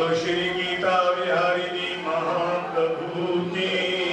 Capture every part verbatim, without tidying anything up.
श्री गीता विहारिणी महाप्रभु की।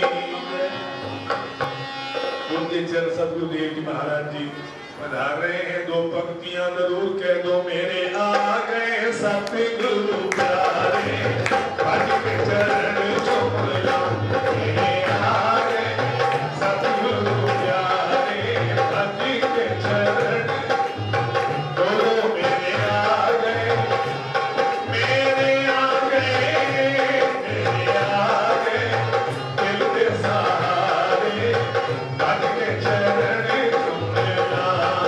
पूज्य चरण सद्गुरुदेव जी महाराज जी पधार रहे हैं। दो पंक्तियां जरूर कह दो। मेरे आ गए सतगुरु प्यारे, भज के चरण चुम ला। मेरे आ गए सतगुरु प्यारे, भज के चरण। बोलो मेरे आ गए, मेरे आ गए, मेरे आ गए दिल के सहारे, भज के चरण चुम ला।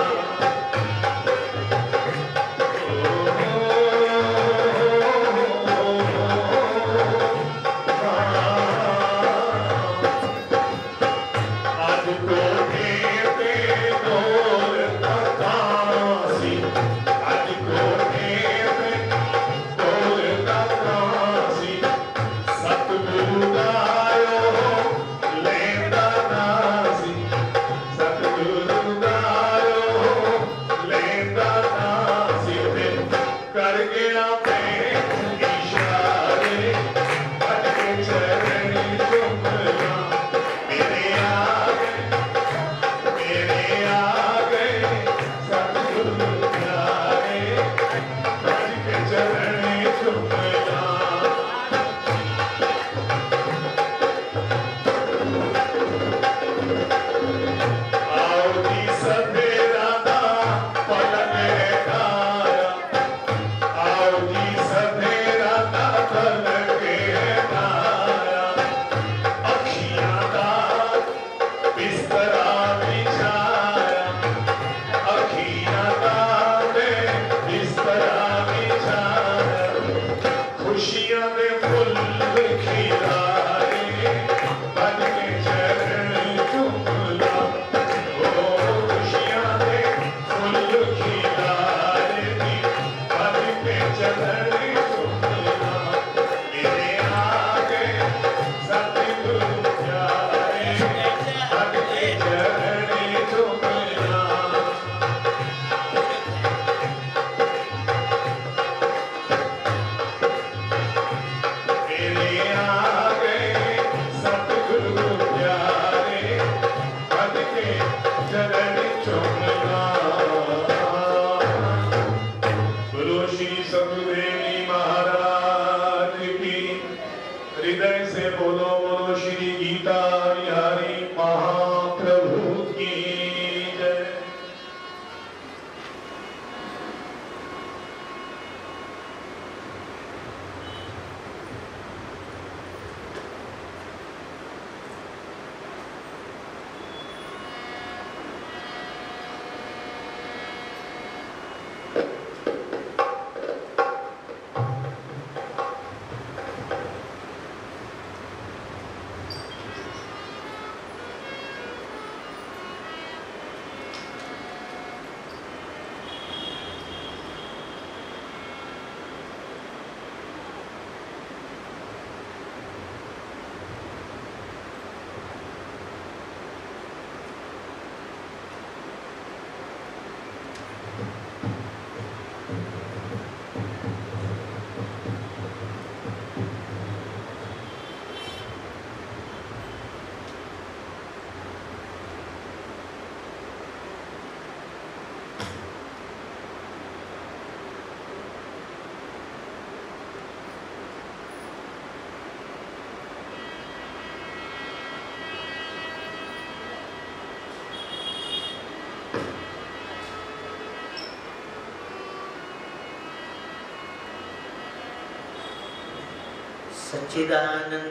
सच्चिदानंद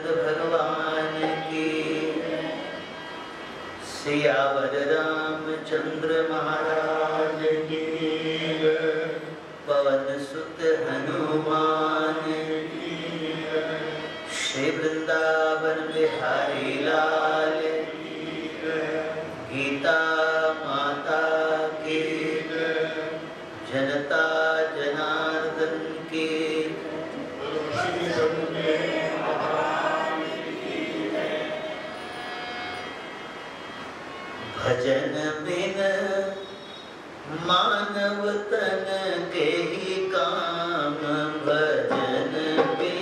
भगवान की, सियावर रामचंद्र महाराज की, पवन सुत हनुमान की, श्री वृंदावन बिहारी लाल की, गीता माता की, जनता जनार्दन की, भजन बिन मानव तन के ही काम, भजन बिन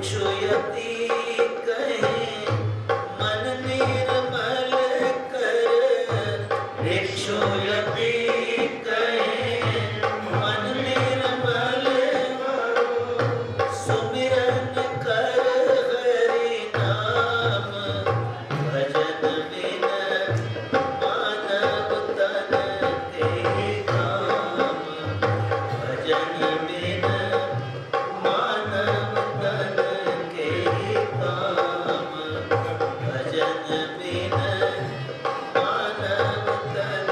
भिक्षुयति कहें मन निर्मल कर, भिक्षुयति कहें मन निर्मल करो, सुमिरन कर हरि नाम, भजन बिन मानव तन के काम, भजन बिन मानव तन के काम, भजन बिन मानव तन।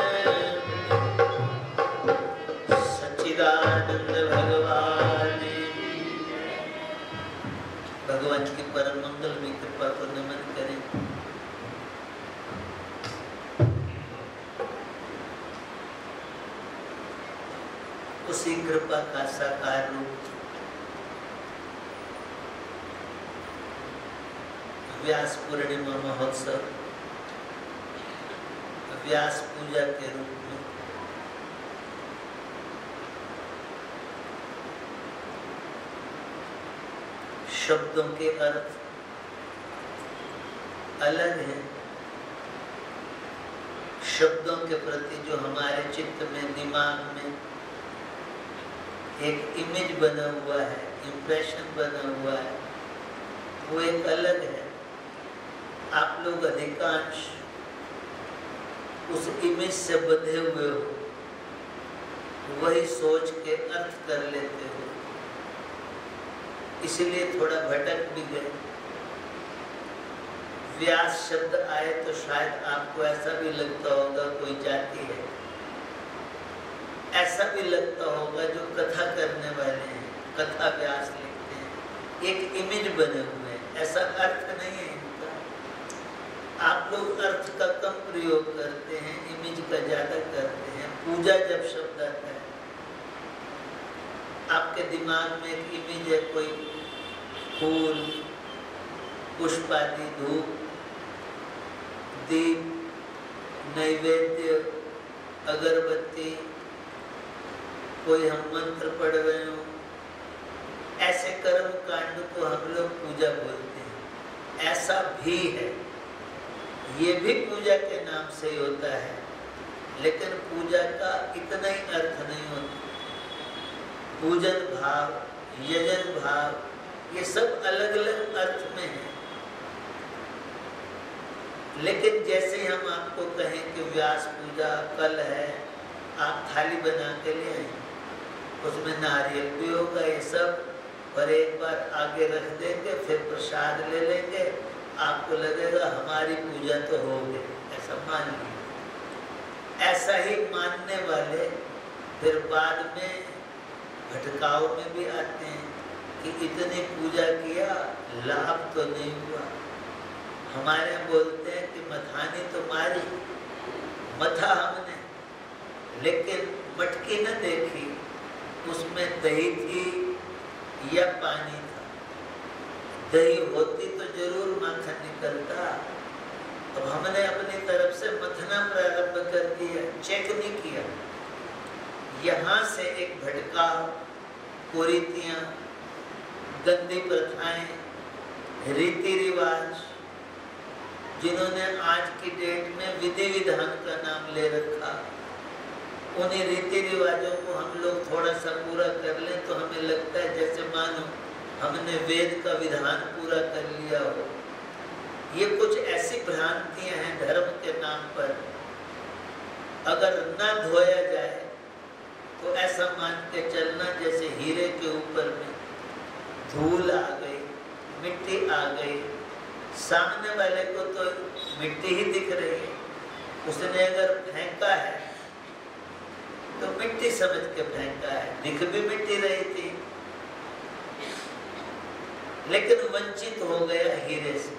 सच्चिदानंद भगवान भगवान की परम मंगल में कृपा को नमन करें। उसी कृपा का साकार रूप व्यास पूर्णिमा महोत्सव, व्यास पूजा के रूप में शब्दों के अर्थ अलग हैं। शब्दों के प्रति जो हमारे चित्त में, दिमाग में एक इमेज बना हुआ है, इम्प्रेशन बना हुआ है, वो एक अलग है। आप लोग अधिकांश उस इमेज से बंधे हुए हो, वही सोच के अर्थ कर लेते हो, इसलिए थोड़ा भटक भी गए। व्यास शब्द आए तो शायद आपको ऐसा भी लगता होगा कोई जाति है, ऐसा भी लगता होगा जो कथा करने वाले हैं, कथा व्यास लिखते हैं, एक इमेज बने हुए हैं, ऐसा अर्थ नहीं है इनका। आप लोग अर्थ का कम प्रयोग करते हैं, इमेज का ज्यादा करते हैं। पूजा जब शब्द आता है, आपके दिमाग में एक इमेज है, कोई फूल, पुष्प आदि, धूप, दीप, नैवेद्य, अगरबत्ती, कोई हम मंत्र पढ़ रहे हो, ऐसे कर्म कांड को हम लोग पूजा बोलते हैं। ऐसा भी है, ये भी पूजा के नाम से ही होता है, लेकिन पूजा का इतना ही अर्थ नहीं होता। पूजन भाव, यजन भाव, ये सब अलग अलग अर्थ में है। लेकिन जैसे ही हम आपको कहें कि व्यास पूजा कल है, आप थाली बना के ले आए, उसमें नारियल भी होगा, ये सब, और एक बार आगे रख देंगे, फिर प्रसाद ले लेंगे, आपको लगेगा हमारी पूजा तो हो गई, ऐसा मान लीजिए। ऐसा ही मानने वाले फिर बाद में भटकाव में भी आते हैं कि इतनी पूजा किया, लाभ तो नहीं हुआ। हमारे बोलते हैं कि मथानी तो मारी, मथा हमने, लेकिन मटकी न देखी, उसमें दही थी या पानी था। दही होती तो जरूर माखन निकलता। अब हमने अपनी तरफ से मथना प्रारंभ कर दिया, चेक नहीं किया। यहाँ से एक भटकाव, कुरीतियाँ, गंदी प्रथाएं, रीति रिवाज, जिन्होंने आज की डेट में विधि विधान का नाम ले रखा, उन्हीं रीति रिवाजों को हम लोग थोड़ा सा पूरा कर लें तो हमें लगता है जैसे मानो हमने वेद का विधान पूरा कर लिया हो। ये कुछ ऐसी भ्रांतियां हैं धर्म के नाम पर, अगर न धोया जाए तो ऐसा मान के चलना जैसे हीरे के ऊपर में धूल आ गई, मिट्टी आ गई, सामने वाले को तो मिट्टी ही दिख रही है, उसने अगर फेंका है तो मिट्टी समझ के फेंका है, दिख भी मिट्टी रही थी, लेकिन वंचित हो गया हीरे से।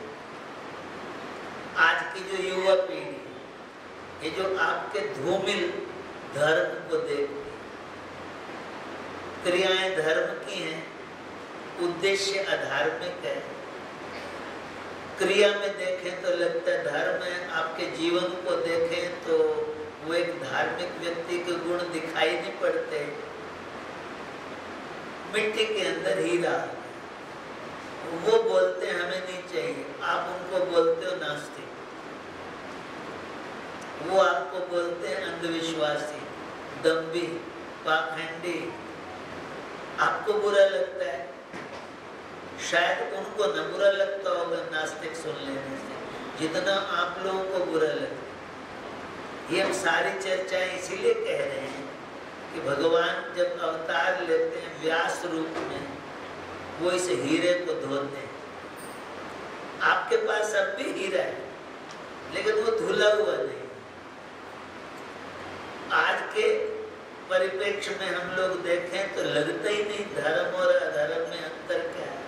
आज की जो युवा पीढ़ी, ये जो आपके धूमिल धर्म को देखती, क्रियाएं धर्म की हैं, उद्देश्य अधार्मिक है। क्रिया में देखें तो लगता है धर्म है, आपके जीवन को देखें तो वो एक धार्मिक व्यक्ति के गुण दिखाई नहीं पड़ते। मिट्टी के अंदर हीरा, वो बोलते हैं हमें नहीं चाहिए, आप उनको बोलते हो नास्तिक, वो आपको बोलते हैं अंधविश्वासी, दम्भी, पाखंडी, आपको बुरा लगता है, शायद उनको न बुरा लगता होगा नास्तिक सुन लेने से जितना आप लोगों को बुरा लगता है। ये हम सारी चर्चाएं इसीलिए कह रहे हैं कि भगवान जब अवतार लेते हैं व्यास रूप में, वो इस हीरे को धोते हैं। आपके पास अब भी हीरा है लेकिन वो धुला हुआ नहीं। आज के परिप्रेक्ष्य में हम लोग देखें तो लगता ही नहीं धर्म और अधर्म में अंतर क्या है।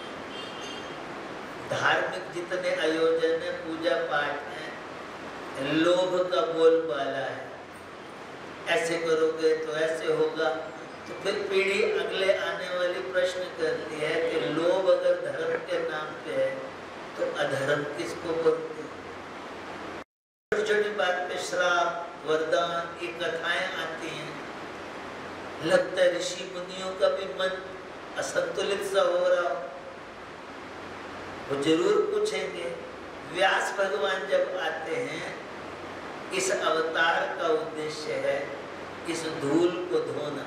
धार्मिक जितने आयोजन है, पूजा पाठ है, लोभ का बोलबाला है, ऐसे करोगे तो ऐसे होगा। तो फिर पीढ़ी अगले आने वाली प्रश्न करती है कि लोभ अगर धर्म के नाम पे है तो अधर्म किसको बोलते हैं। छोटी छोटी बात पे श्राप, वरदान, ये कथाएं आती हैं, लगता है ऋषि मुनियों का भी मन असंतुलित सा हो रहा हो। वो जरूर पूछेंगे। व्यास भगवान जब आते हैं, इस अवतार का उद्देश्य है इस धूल को धोना,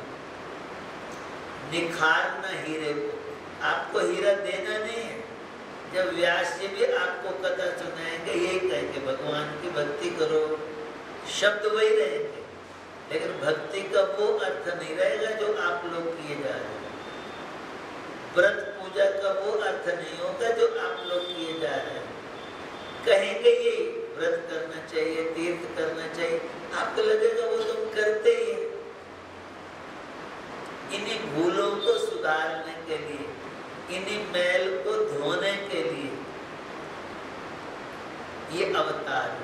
निखारना हीरे को। आपको हीरा देना नहीं है। जब व्यास जी भी आपको कथा सुनाएंगे यही कहेंगे भगवान की भक्ति करो, शब्द वही रहेंगे, लेकिन भक्ति का वो अर्थ नहीं रहेगा जो आप लोग किए जा रहे हैं। व्रत पूजा का वो अर्थ नहीं होगा जो आप लोग किए जा रहे हैं। कहेंगे ये व्रत करना चाहिए, तीर्थ करना चाहिए, आपको लगेगा वो तुम करते ही हैं। इन्हीं भूलों को सुधारने के लिए, इन्हीं मैल को धोने के लिए ये अवतार है।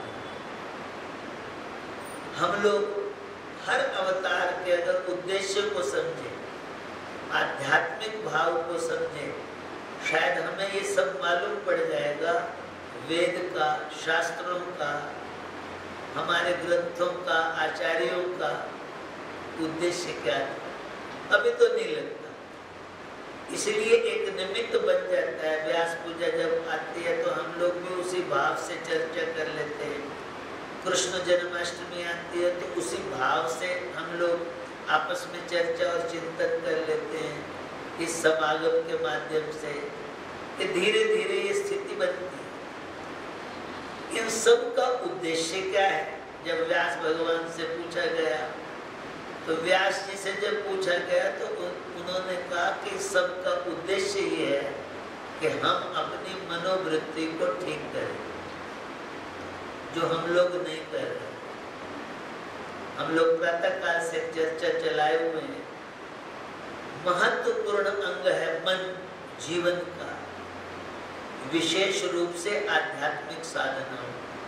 हम लोग हर अवतार के अगर उद्देश्य को समझे, आध्यात्मिक भाव को समझे, शायद हमें ये सब मालूम पड़ जाएगा वेद का, शास्त्रों का, हमारे ग्रंथों का, आचार्यों का उद्देश्य क्या है। अभी तो नहीं लगता, इसलिए एक निमित्त बन जाता है। व्यास पूजा जब आती है तो हम लोग भी उसी भाव से चर्चा कर लेते हैं। कृष्ण जन्माष्टमी आती है तो उसी भाव से हम लोग आपस में चर्चा और चिंतन कर लेते हैं इस समागम के माध्यम से। कि धीरे धीरे ये स्थिति बनती है। इन सब का उद्देश्य क्या है? जब व्यास भगवान से पूछा गया तो व्यास जी से जब पूछा गया तो उन्होंने कहा कि सबका उद्देश्य ये है कि हम अपनी मनोवृत्ति को ठीक करें, जो हम लोग नहीं कर रहे। हम लोग प्रातः काल से चर्चा चलाए हुए हैं। महत्वपूर्ण अंग है मन जीवन का, विशेष रूप से आध्यात्मिक साधना।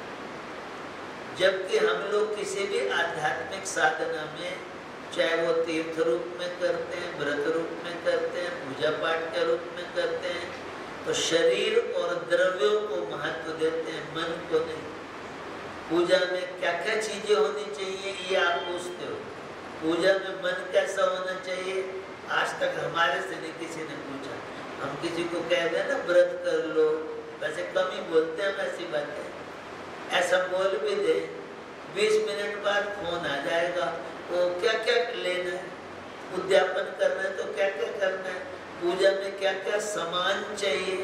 जबकि हम लोग किसी भी आध्यात्मिक साधना में, चाहे वो तीर्थ रूप में करते हैं, व्रत रूप में करते हैं, पूजा पाठ के रूप में करते हैं, तो शरीर और द्रव्यों को महत्व देते हैं, मन को नहीं। पूजा में क्या क्या चीजें होनी चाहिए ये आप पूछते हो। पूजा में मन कैसा होना चाहिए, आज तक हमारे से नहीं किसी ने पूछा। हम किसी को कह दें ना व्रत कर लो, वैसे कम ही बोलते हैं ऐसी बातें। ऐसा बोल भी दे, बीस मिनट बाद फोन आ जाएगा, वो क्या क्या लेना है, उद्यापन करना है तो क्या क्या करना है, पूजा में क्या क्या सामान चाहिए।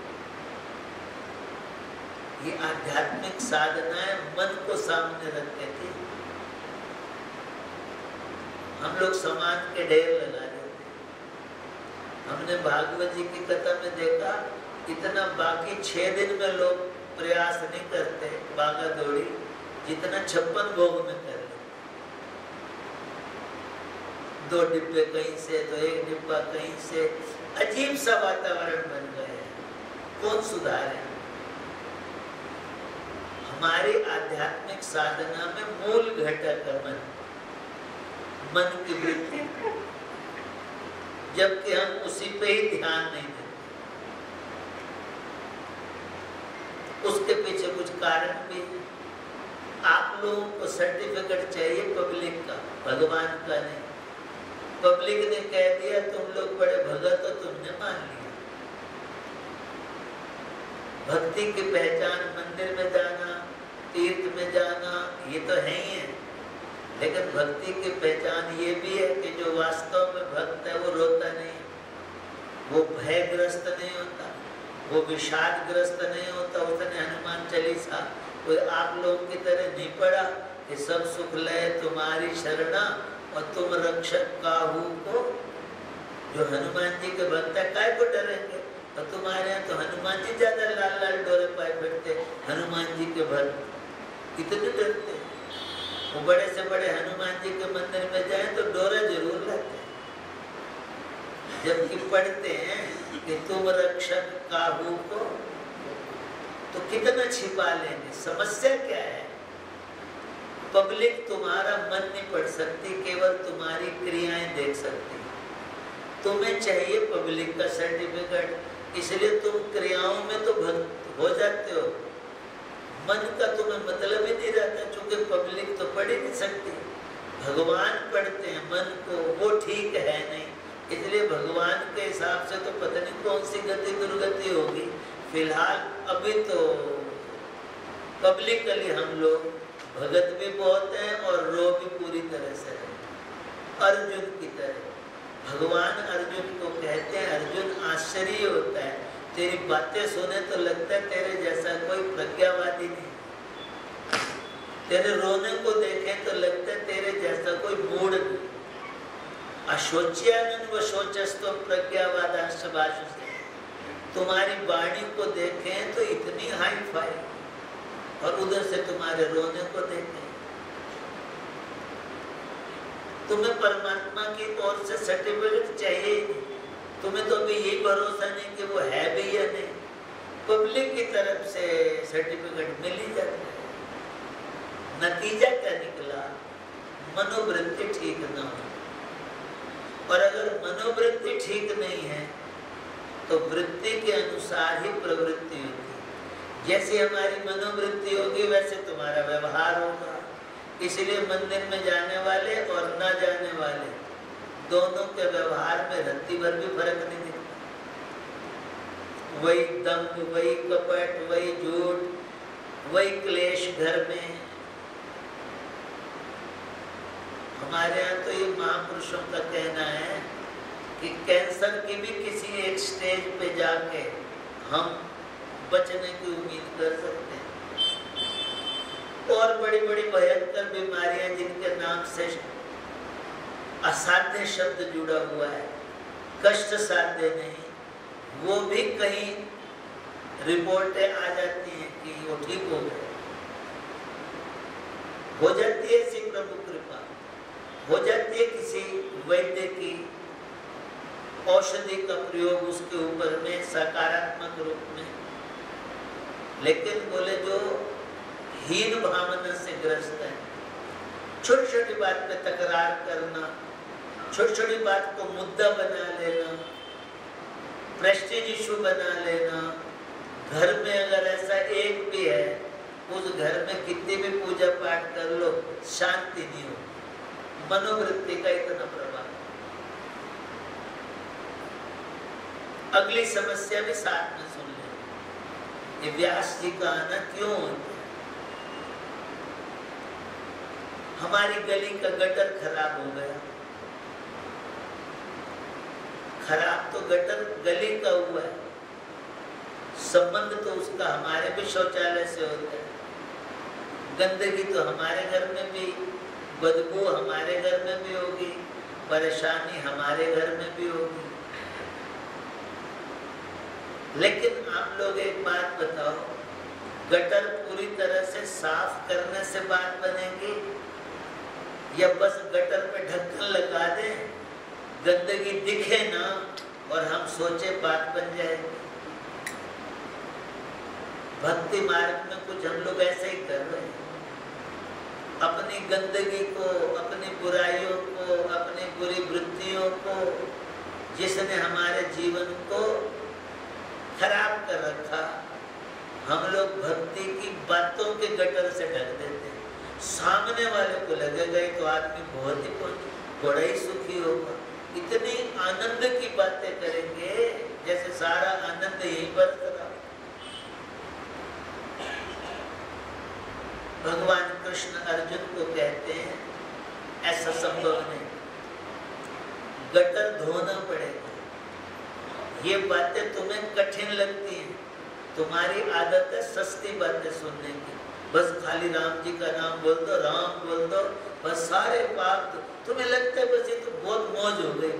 ये आध्यात्मिक साधनाएं मन को सामने रखते थे। हम लोग सामान के ढेर लगा देते। हमने भागवत जी की कथा में देखा, इतना बाकी छह दिन में लोग प्रयास नहीं करते भागा दौड़ी जितना छप्पन भोग में कर ले। दो डिब्बे कहीं से तो एक डिब्बा कहीं से, अजीब सा वातावरण बन गया है। कौन सुधारे? हमारी आध्यात्मिक साधना में मूल घटक है मन, मन की वृत्ति, जबकि हम उसी पे ही ध्यान नहीं देते। उसके पीछे कुछ कारण भी है। आप लोगों को सर्टिफिकेट चाहिए पब्लिक का, भगवान का नहीं। पब्लिक ने कह दिया तुम लोग बड़े भगत हो, तुमने मान लिया। भक्ति की पहचान मंदिर में जाना, तीर्थ में जाना, ये तो है ही है, लेकिन भक्ति की पहचान ये भी है कि जो वास्तव में भक्त है वो रोता नहीं, वो भयग्रस्त नहीं होता, वो विषादग्रस्त नहीं होता। उसने हनुमान चालीसा कोई आप लोग की तरह नहीं पढ़ा कि सब सुख लय तुम्हारी शरणा और तुम रक्षक काहू को। जो हनुमान जी के भक्त है काय को डरेंगे, और तुम्हारे यहाँ तो हनुमान जी ज्यादा लाल लाल डोरे पाए फिरते, हनुमान जी के भक्त कितने डरते हैं। वो बड़े से बड़े हनुमान जी के मंदिर में जाए तो डोरे जरूर लाते हैं, जबकि पढ़ते हैं कि तुम रक्षक काहू को, तो कितना छिपा लेंगे। समस्या क्या है? पब्लिक तुम्हारा मन नहीं पढ़ सकती, केवल तुम्हारी क्रियाएं देख सकती। तुम्हें चाहिए पब्लिक का सर्टिफिकेट, इसलिए तुम क्रियाओं में तो भक्त हो जाते हो, मन का तुम्हें मतलब ही नहीं रहता, क्योंकि पब्लिक तो पढ़ ही नहीं सकती। भगवान पढ़ते हैं मन को, वो ठीक है नहीं, इसलिए भगवान के हिसाब से तो पता नहीं कौन सी गति दुर्गति होगी। फिलहाल अभी तो पब्लिकली हम लोग भगत भी बहुत हैं और रो भी पूरी तरह से है। अर्जुन की तरह भगवान अर्जुन को कहते हैं, अर्जुन आश्चर्य होता है, तेरी बातें सुने तो लगता है तेरे जैसा कोई प्रज्ञावादी नहीं, तेरे रोने को देखे तो लगता है तेरे जैसा कोई मूढ़ नहीं। अशोच्यानंद व शोचस्तो प्रज्ञावादांश भाषुते, तुम्हारी वाणी को देखें तो इतनी हाई फाई, और उधर से तुम्हारे रोने को देखें। तुम्हें परमात्मा की ओर से सर्टिफिकेट चाहिए ही नहीं, तुम्हें तो अभी यही भरोसा नहीं कि वो है भी या नहीं, पब्लिक की तरफ से सर्टिफिकेट मिल ही जाता है। नतीजा क्या निकला? मनोवृत्ति ठीक न हो, और अगर मनोवृत्ति ठीक नहीं है तो वृत्ति के अनुसार ही प्रवृत्ति होगी। जैसे हमारी मनोवृत्ति होगी वैसे तुम्हारा व्यवहार होगा। इसलिए मंदिर में जाने वाले और न जाने वाले दोनों के व्यवहार में रत्ती भर भी फर्क नहीं दिखता। वही दम्भ, वही कपट, वही झूठ, वही क्लेश घर में। हमारे यहाँ तो ये महापुरुषों का कहना है कि कैंसर की भी किसी एक स्टेज पे जाके हम बचने की उम्मीद कर सकते हैं। और बड़ी बड़ी भयंकर बीमारियां जिनके नाम से असाध्य शब्द जुड़ा हुआ है, कष्ट साध्य नहीं, वो भी कहीं रिपोर्टें आ जाती हैं कि वो ठीक हो गए। हो जाती है इसी प्रभु कृपा, हो जाती है किसी वैद्य की औषधि का प्रयोग उसके ऊपर में सकारात्मक रूप में। लेकिन बोले जो हीन भावना से ग्रस्त है, छोटी छोटी बात पे तकरार करना, छोटी छोटी बात को मुद्दा बना लेना, प्रेस्टीज इशू बना लेना, घर में अगर ऐसा एक भी है उस घर में कितनी भी पूजा पाठ कर लो शांति नहीं हो। मनोवृत्ति का इतना प्रभाव। अगली समस्या भी साथ में सुन ले। ये व्यास जी का आना क्यों होता है? हमारी गली का गटर खराब हो गया। खराब तो गटर गली का हुआ है, संबंध तो उसका हमारे भी शौचालय से होता है। गंदगी तो हमारे घर में भी, बदबू हमारे घर में भी होगी, परेशानी हमारे घर में भी होगी। लेकिन आप लोग एक बात बताओ, गटर पूरी तरह से साफ करने से बात बनेगी या बस गटर पे ढक्कन लगा दें, गंदगी दिखे ना और हम सोचे बात बन जाएगी? भक्ति मार्ग में कुछ हम लोग ऐसे ही कर रहे हैं। अपनी गंदगी को, अपनी बुराइयों को, अपनी बुरी वृत्तियों को, जिसने हमारे जीवन को खराब कर रखा, हम लोग भक्ति की बातों के गटर से ढक देते हैं। सामने वाले को लगेगा ही तो आदमी बहुत ही बड़ा ही सुखी होगा, इतनी आनंद की बातें करेंगे जैसे सारा आनंद यहीं पर करा। भगवान कृष्ण अर्जुन को कहते हैं ऐसा संभव नहीं, गटर धोना पड़ेगा। ये बातें तुम्हें कठिन लगती हैं, तुम्हारी आदत है सस्ती बातें सुनने की। बस खाली राम जी का नाम बोल दो, राम बोल दो, बस सारे पाप दो। तुम्हें लगता है बस ये तो बहुत मौज हो गई।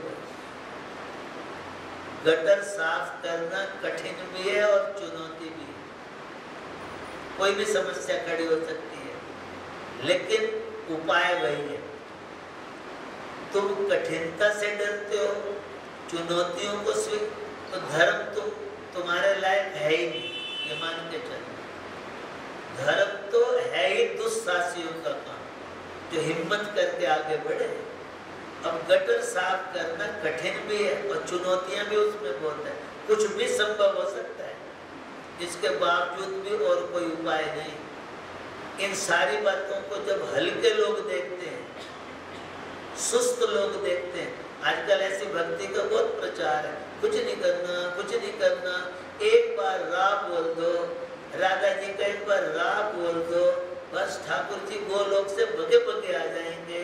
गटर साफ करना कठिन भी है और चुनौती भी है। कोई भी समस्या खड़ी हो सकती है, लेकिन उपाय वही है। तुम कठिनता से डरते हो, चुनौतियों को स्वीकार, तो धर्म तुम तुम्हारे लायक है ही नहीं, ये मान के चलो। धर्म तो है ही दुस्साहसियों का काम, जो हिम्मत करके आगे बढ़े। अब गटर साफ करना कठिन भी है और चुनौतियां भी उसमें बहुत है। कुछ भी संभव हो सकता है, इसके बावजूद भी और कोई उपाय नहीं। इन सारी बातों को जब हल्के लोग देखते हैं, सुस्त लोग देखते हैं, आजकल ऐसी भक्ति का बहुत प्रचार है, कुछ नहीं करना, कुछ नहीं करना, एक बार रा बोल दो, राधा जी का एक बार रा बोल दो, बस ठाकुर जी गोलोक से बगे बगे आ जाएंगे।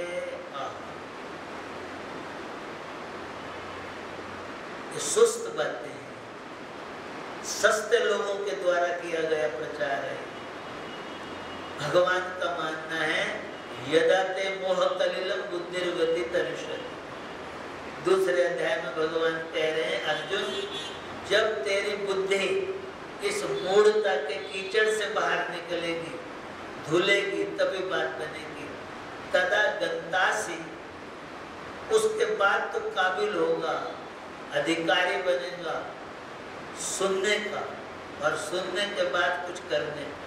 ये सुस्त बातें हैं, सस्ते लोगों के द्वारा किया गया प्रचार है। भगवान का मानना है यदा ते मोह कलिलम बुद्धिर्गति तरिष्यति। दूसरे अध्याय में भगवान कह रहे हैं अर्जुन, जब तेरी बुद्धि इस मूढ़ता के कीचड़ से बाहर निकलेगी, धुलेगी, तभी बात बनेगी। तदा गंतासी, उसके बाद तो काबिल होगा, अधिकारी बनेगा सुनने का, और सुनने के बाद कुछ करने का।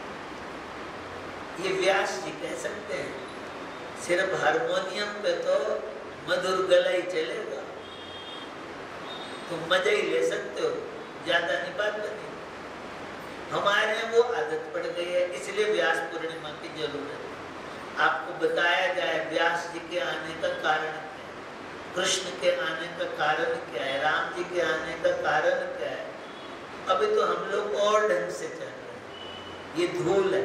ये व्यास जी कह सकते हैं। सिर्फ हारमोनियम पे तो मधुर गला ही चलेगा, तुम मजा ही ले सकते हो, ज्यादा नहीं बात बनी। हमारे वो आदत पड़ गई है, इसलिए व्यास पूर्णिमा की जरूरत है। आपको बताया जाए व्यास जी के आने का कारण क्या है, कृष्ण के आने का कारण क्या है, राम जी के आने का कारण क्या है। अभी तो हम लोग और ढंग से चल रहे हैं, ये धूल है।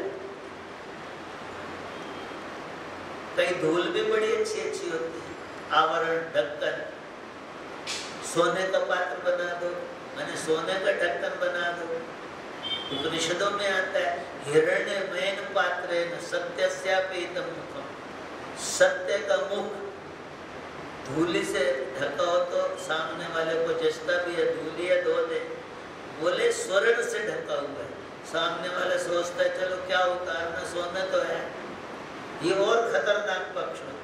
कई धूल भी बड़ी अच्छी अच्छी होती है, आवरण, ढक्कन, सोने का पात्र बना दो, मैंने सोने का ढक्कन बना दो। उपनिषदों में आता है हिरण्यमयेन पात्रेण सत्यस्यापीतम मुखम। सत्य का मुख धूली से ढका हो तो सामने वाले को जचता भी है, धूली है धो दे। बोले स्वर्ण से ढका हुआ है, सामने वाला सोचता है चलो क्या उतारना, सोना तो है। ये और खतरनाक पक्ष है।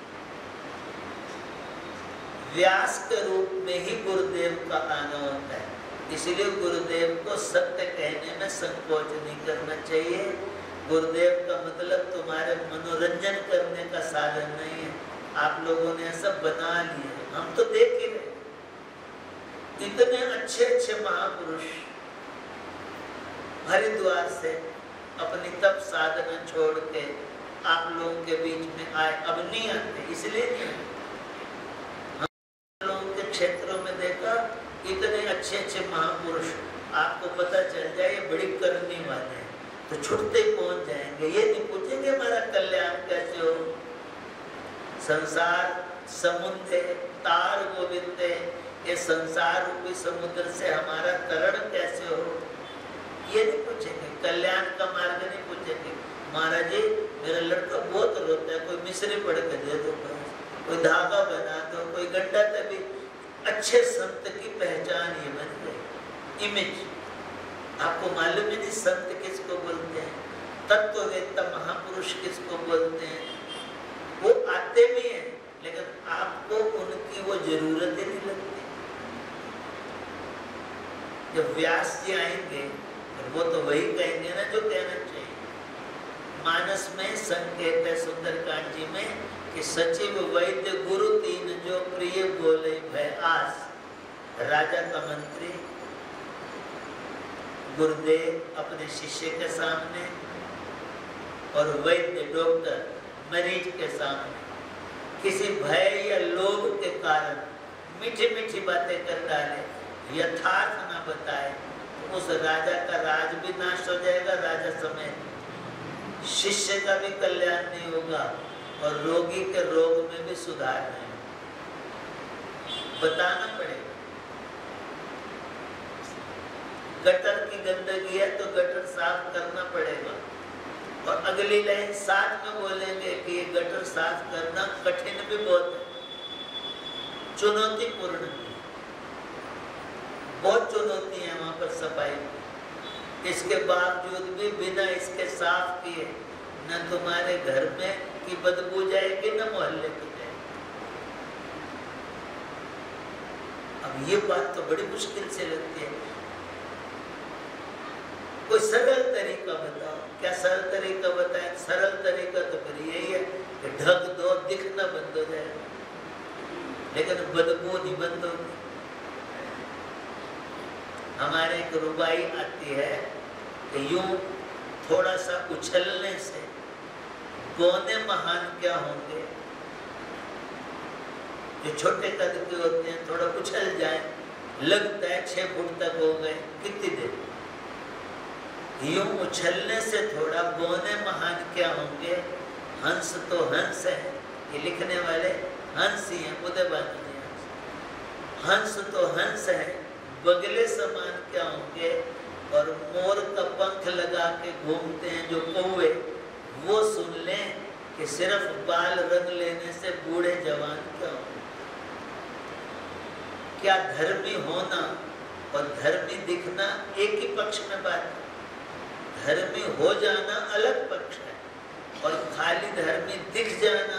व्यास के रूप में ही गुरुदेव का आना होता है, इसलिए गुरुदेव को सत्य कहने में संकोच नहीं करना चाहिए। गुरुदेव का मतलब तुम्हारे मनोरंजन करने का साधन नहीं है। आप लोगों ने ऐसा बना लिया, हम तो देख ही रहे, इतने अच्छे अच्छे महापुरुष हरिद्वार से अपनी तप साधना छोड़ के आप लोगों के बीच में आए। अब नहीं आते, इसलिए नहीं आते। हम लोगों के क्षेत्रों में देखा इतने अच्छे अच्छे महापुरुष, आपको पता चल जाए ये बड़ी करनी वाले हैं, तो छुटते पहुंच जाएंगे। ये नहीं पूछेंगे हमारा कल्याण कैसे हो। संसार समुद्र तार गोविंद, ये संसार रूपी समुद्र से हमारा तरण कैसे हो, ये नहीं पूछेंगे। कल्याण का मार्ग नहीं पूछेंगे। महाराज जी मेरा लड़का बहुत रोता है, कोई मिश्री पढ़ के दे दो, कोई धागा बना दो, कोई गड्ढा। तभी अच्छे संत की पहचान ये बन गई, इमेज। आपको मालूम ही नहीं संत किसको बोलते हैं, तत्ववेत्ता महापुरुष किसको बोलते हैं। वो आते भी हैं, लेकिन आपको उनकी वो जरूरत ही नहीं लगती। जब व्यास जी आएंगे वो तो वही कहेंगे ना जो कहना चाहिए। मानस में संकेत है सुंदरकांड जी में कि सचिव वैद्य गुरु तीन जो प्रिय बोले भय आस। राजा का मंत्री गुरुदेव अपने शिष्य के सामने और वैद्य डॉक्टर मरीज के सामने किसी भय या लोभ के कारण मीठी मीठी बातें कर डाले, यथार्थ ना बताए, तो उस राजा का राज भी नाश हो जाएगा, राजा समेत। शिष्य का भी कल्याण नहीं होगा और रोगी के रोग में भी सुधार नहीं होगा। बताना पड़ेगा। गटर की गंदगी है तो गटर साफ करना पड़ेगा। और अगली लाइन साथ में बोलेंगे कि ये गटर साफ करना कठिन भी बहुत है, चुनौतीपूर्ण भी, बहुत चुनौती है वहां पर सफाई। इसके बावजूद भी बिना इसके साफ किए न तुम्हारे घर में की बदबू जाएगी न मोहल्ले की जाएगी। अब ये बात तो बड़ी मुश्किल से लगती है। कोई सरल तरीका बताओ। क्या सरल तरीका बताए? सरल तरीका तो फिर यही है कि ढक दो, दिखना बंद हो जाएगा, लेकिन बदबू नहीं बंद होगी। हमारे एक रुबाई आती है कि यूं थोड़ा सा उछलने से गौने महान क्या होंगे। जो छोटे कद के होते हैं थोड़ा उछल जाए, लगता है छह फुट तक हो गए, कितनी देर। यूं उछलने से थोड़ा गौने महान क्या होंगे। हंस तो हंस है, ये लिखने वाले हंस ही हैं, उदय बानी हंस। हंस तो हंस है, बगले समान क्या होंगे। और मोर का पंख लगा के घूमते हैं जो कौवे, वो सुन लें कि सिर्फ बाल रंग लेने से बूढ़े जवान क्या होंगे। क्या धर्मी होना और धर्मी दिखना एक ही पक्ष में बात है। धर्मी हो जाना अलग पक्ष है और खाली धर्मी दिख जाना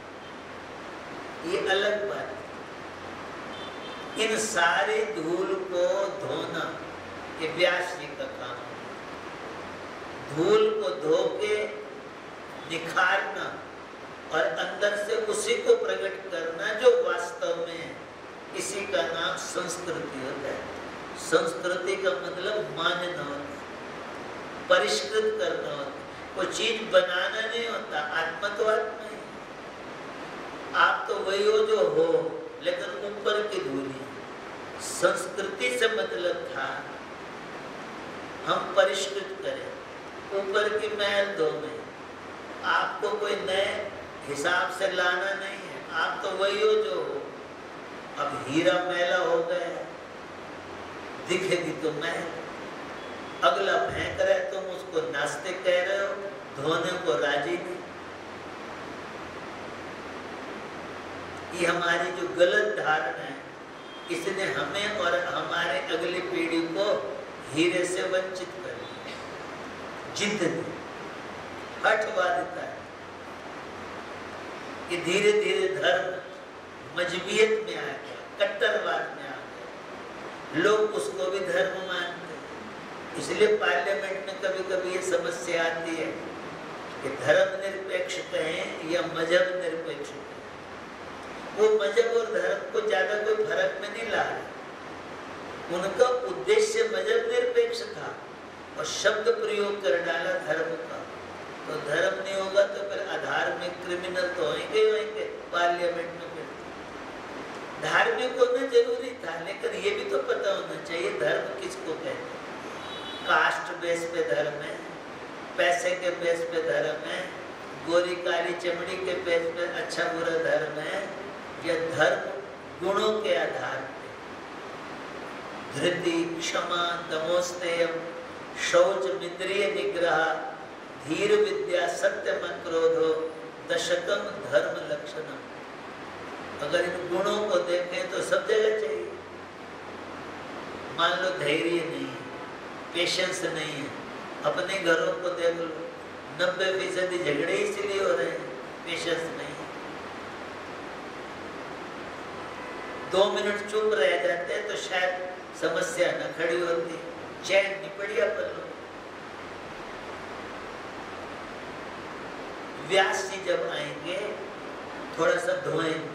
ये अलग बात है। इन सारे धूल को धोना ये व्यास जी का काम है। धूल को धो के निखारना और अंदर से उसी को प्रकट करना जो वास्तव में है, इसी का नाम संस्कृति होता है। संस्कृति का मतलब मानना होता है, परिष्कृत करना होता है। कोई चीज बनाना नहीं होता, आत्मा तो आत्मा ही। आप तो वही हो जो हो, लेकिन ऊपर की धूली। संस्कृति से मतलब था हम परिष्कृत करें, ऊपर की मैल धो में। आपको कोई नए हिसाब से लाना नहीं है, आप तो वही हो जो हो। अब हीरा मैला हो गया, दिखेगी तो मैल। अगला फेंक रहे, तुम उसको नास्तिक कह रहे हो, धोने को राजी नहीं। ये हमारी जो गलत धारणा है, इसने हमें और हमारे अगली पीढ़ी को हीरे से वंचित कर दिया। जिद ने, हठवादिता है। कि धीरे धीरे धर्म मजबूरियत में आ गया, कट्टरवाद में आ गया। लोग उसको भी धर्म मानते हैं। इसलिए पार्लियामेंट में कभी कभी ये समस्या आती है कि धर्म निरपेक्ष कहें या मजहब निरपेक्ष कहें। वो मजहब और धर्म को ज्यादा कोई फर्क में नहीं ला रहे। उनका उद्देश्य मजहब निरपेक्ष था और शब्द प्रयोग कर डाला धर्म का। तो धर्म नहीं होगा तो फिर अधार्मिक क्रिमिनल तो होंगे होंगे पार्लियामेंट में। फिर धार्मिक होना जरूरी था, लेकिन ये भी तो पता होना चाहिए धर्म किसको कहते हैं। कास्ट बेस पे धर्म है, पैसे के बेस पे धर्म है, गोरी काली चमड़ी के बेस पे अच्छा बुरा धर्म है, या धर्म गुणों के आधार पे। धृति, क्षमा, दमोस्तेय, शौच, इंद्रिय निग्रह, धीर विद्या, सत्यम, क्रोधो, दशकम धर्म लक्षणम। अगर इन गुणों को देखें तो सब जगह चाहिए। मान लो धैर्य नहीं है, पेशेंस नहीं है, अपने घरों को देख लो, नब्बे फीसदी झगड़े इसलिए हो रहे हैं, पेशेंस नहीं है। दो मिनट चुप रह जाते तो शायद समस्या न खड़ी होती, चैन नहीं पड़ी अपन लोग। व्यास जी जब आएंगे थोड़ा सा धोएंगे।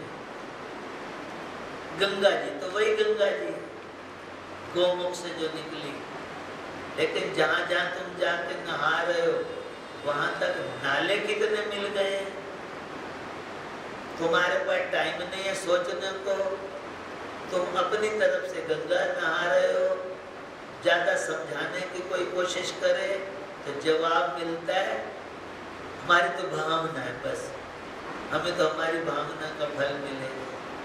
गंगा जी तो वही गंगा जी गोमुख से जो निकली, लेकिन जहां जहां तुम जाके नहा रहे हो वहां तक नाले कितने मिल गए हैं। तुम्हारे पास टाइम नहीं है सोचने को, तुम अपनी तरफ से गंगा नहा रहे हो। ज्यादा समझाने की कोई कोशिश करे तो जवाब मिलता है हमारी तो भावना है, बस हमें तो हमारी भावना का फल मिलेगा।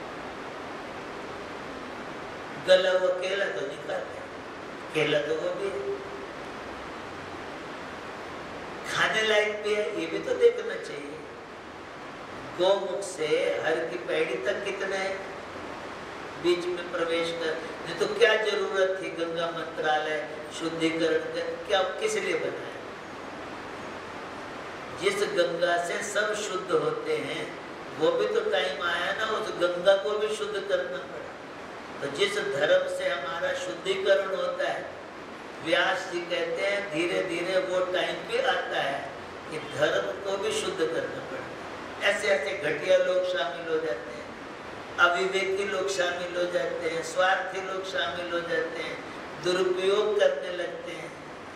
गला वो केला तो नहीं खाते, केला तो वो भी खाने लायक भी है, ये भी तो देखना चाहिए। गौमुख से हर की पैड़ी तक कितने बीच में प्रवेश कर, नहीं तो क्या जरूरत थी गंगा मंत्रालय शुद्धिकरण कर, क्या किस लिए बनाया? जिस गंगा से सब शुद्ध होते हैं वो भी तो टाइम आया ना, उस गंगा को भी शुद्ध करना पड़ा। तो जिस धर्म से हमारा शुद्धिकरण होता है, व्यास जी कहते हैं धीरे धीरे वो टाइम भी आता है कि धर्म को भी शुद्ध करना पड़ता है। ऐसे ऐसे घटिया लोग शामिल हो जाते हैं, अविवेकी लोग शामिल हो जाते हैं, स्वार्थी लोग शामिल हो जाते हैं, दुरुपयोग करने लगते हैं।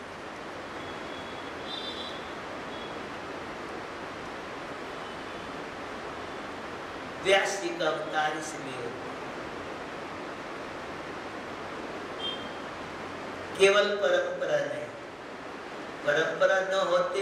व्यास जी का अवतार इसलिए होता है, केवल परंपरा नहीं, परंपरा न होती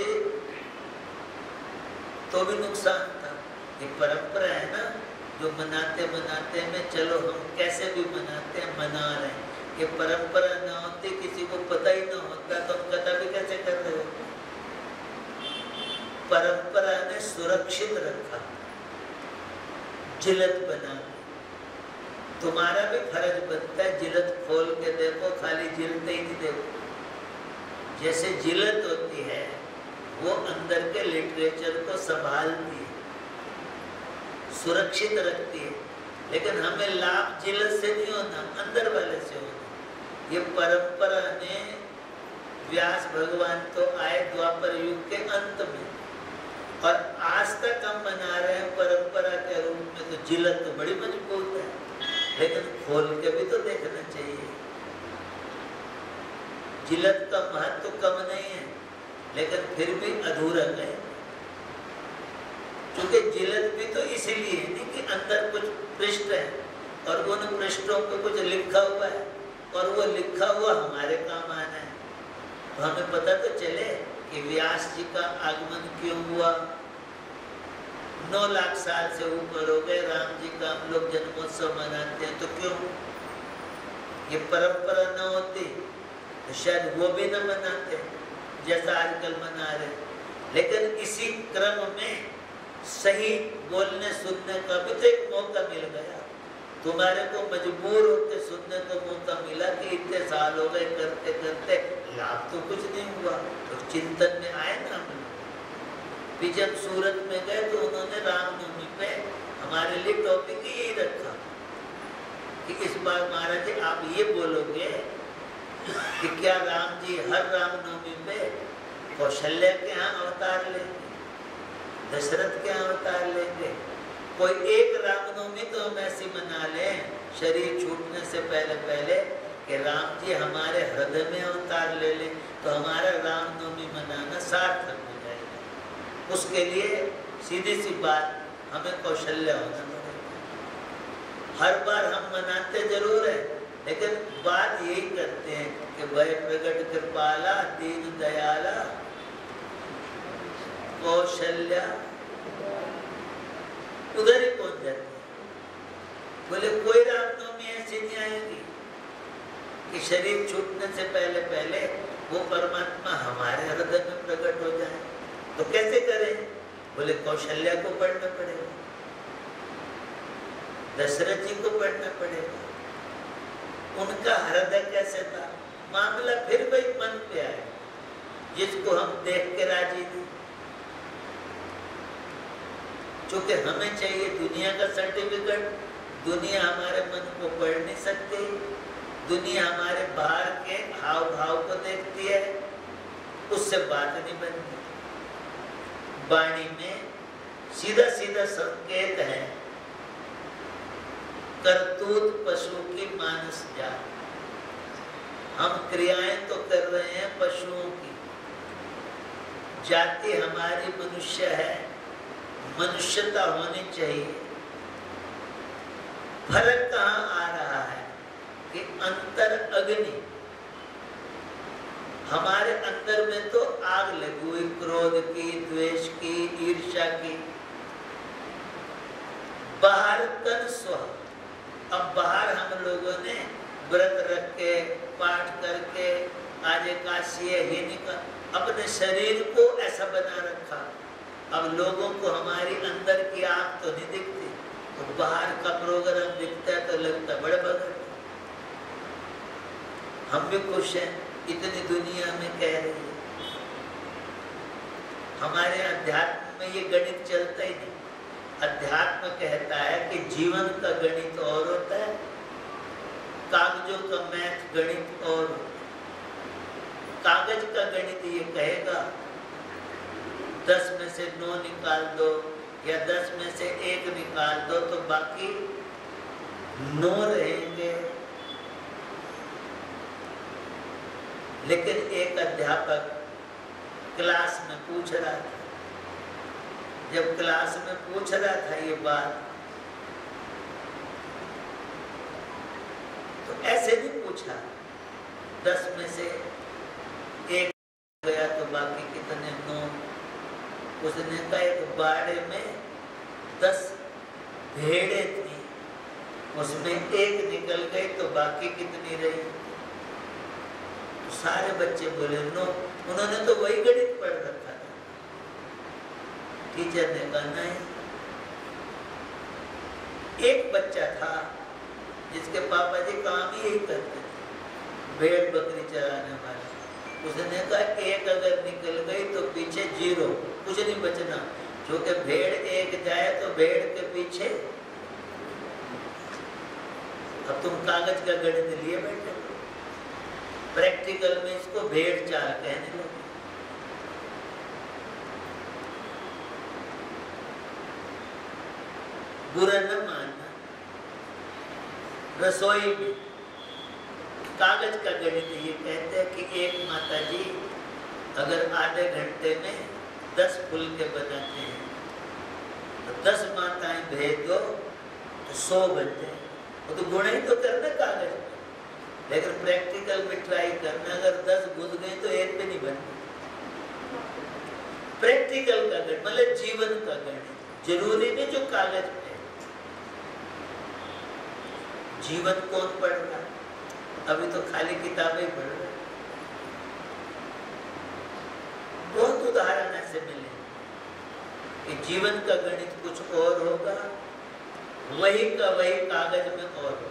तो भी नुकसान था। ये परंपरा है ना, जो मनाते मनाते में चलो हम कैसे भी मनाते हैं, मना रहे हैं। ये परंपरा न होती, किसी को पता ही न होता तो हम कथा भी कैसे कर रहे होते। परंपरा ने सुरक्षित रखा, जिलत बना। तुम्हारा भी फर्ज बनता है, जिलत खोल के देखो, खाली जिलते ही नहीं देखो। जैसे जिलत होती है वो अंदर के लिटरेचर को संभालती है, सुरक्षित रखती है, लेकिन हमें लाभ जिलत से नहीं होना, अंदर वाले से होना। ये परंपरा ने, व्यास भगवान तो आए द्वापर युग के अंत में, और आज तक हम मना रहे हैं परंपरा के रूप में। तो जिलत तो बड़ी मजबूत है, लेकिन खोल के भी तो देखना चाहिए। जिलत का महत्व तो कम नहीं है, लेकिन फिर भी अधूरा है। क्योंकि जिलत भी तो इसीलिए नहीं कि अंदर कुछ पृष्ठ है और उन पृष्ठों पे कुछ लिखा हुआ है, और वो लिखा हुआ हमारे काम आना है। तो हमें पता तो चले कि व्यास जी का आगमन क्यों हुआ। नौ लाख साल से ऊपर हो गए, राम जी का हम लोग जन्मोत्सव मनाते हैं, तो क्यों? ये परंपरा न होती तो शायद वो भी न मनाते जैसा आजकल मना रहे। लेकिन इसी क्रम में सही बोलने सुनने का भी तो एक मौका मिल गया। तुम्हारे को मजबूर होते सुनने को मौका मिला कि इतने साल हो गए करते करते, लाभ तो कुछ नहीं हुआ। तो चिंतन में आए ना हम लोग। जब सूरत में गए तो उन्होंने रामनवमी पे हमारे लिए टॉपिक यही रखा कि इस बार महाराज जी आप ये बोलोगे कि क्या राम जी हर रामनवमी पे कौशल्या के यहाँ अवतार लेंगे, दशरथ के यहाँ अवतार लेंगे? कोई एक रामनवमी तो हम ऐसी मना लें शरीर छूटने से पहले पहले कि राम जी हमारे हृदय में अवतार ले लें, तो हमारा रामनवमी मनाना सार्थक हो जाएगा। उसके लिए सीधी सी बात, हमें कौशल्या होना पड़ेगा। हर बार हम मनाते जरूर है, लेकिन बात यही करते हैं कि भय प्रगट कृपाला दीन दयाला कौशल्या, उधर ही पहुंच जाते हैं। बोले कोई रामनवमी ऐसी नहीं आएगी कि शरीर छूटने से पहले पहले वो परमात्मा हमारे हृदय में प्रकट हो जाए। तो कैसे करें? बोले कौशल्या को पढ़ना पड़ेगा, दशरथ जी को पढ़ना पड़ेगा। उनका हृदय कैसे था? मामला फिर वही मन पे आए जिसको हम देख के राजी नहीं। चूंकि हमें चाहिए दुनिया का सर्टिफिकेट, दुनिया हमारे मन को पढ़ नहीं सकती, दुनिया हमारे बाहर के हाव भाव को देखती है, उससे बात नहीं बनती। वाणी में सीधा सीधा संकेत है, करतूत पशु की मानस जात। हम क्रियाएं तो कर रहे हैं पशुओं की, जाति हमारी मनुष्य है, मनुष्यता होनी चाहिए। फर्क कहाँ आ रहा है कि अंतर अग्नि हमारे अंदर में तो आग लगी हुई, क्रोध की, द्वेष की, ईर्ष्या की। बाहर तन स्व। अब बाहर हम लोगों ने व्रत रख के, पाठ करके, आज एकादशी है, ये निकाल अपने शरीर को ऐसा बना रखा। अब लोगों को हमारी अंदर की आग तो नहीं दिखती, तो बाहर का प्रोग्राम दिखता है तो लगता है बड़े बगड़। हम भी खुश हैं, इतनी दुनिया में कह रही है। हमारे अध्यात्म में ये गणित चलता ही नहीं। अध्यात्म कहता है कि जीवन का गणित और होता है, कागजों का मैथ गणित और होता है। कागज का गणित ये कहेगा दस में से नौ निकाल दो या दस में से एक निकाल दो तो बाकी नौ रहेंगे। लेकिन एक अध्यापक क्लास में पूछ रहा था, जब क्लास में पूछ रहा था ये बात, तो ऐसे नहीं पूछा दस में से एक गया तो बाकी कितने नौ। उसने कहा एक बाड़े में दस भेड़े थी, उसमें एक निकल गई तो बाकी कितनी रही? तो सारे बच्चे बोले नौ। उन्होंने तो वही गणित पढ़ रखा था। टीचर ने कहा नहीं। एक बच्चा था जिसके पापा जी काम ही यही करते थे, भेड़ बकरी चराने वाले। उसने कहा एक अगर निकल गई तो पीछे जीरो, कुछ नहीं बचना, क्योंकि भेड़ एक जाए तो भेड़ के पीछे। अब तुम कागज का गणित लिए बैठे, प्रैक्टिकल में इसको भेड़ चाल कहने लगे। बुरा न मानना। रसोई में कागज का गणित ये कहते हैं कि एक माता जी अगर आधे घंटे में दस फुलके बनाते हैं तो दस माताएं भेज दो तो सौ बनते हैं। वो तो गुणा ही तो करना कागज में, लेकिन प्रैक्टिकल में ट्राई करना, अगर दस घुस गए तो एक भी नहीं बनती। प्रैक्टिकल का गणित मतलब जीवन का गणित, जरूरी नहीं जो कागज पे। जीवन कौन पढ़ रहा है? अभी तो खाली किताबें पढ़ रहे। बहुत उदाहरण ऐसे मिले कि जीवन का गणित कुछ और होगा, वही का वही कागज में और होगा।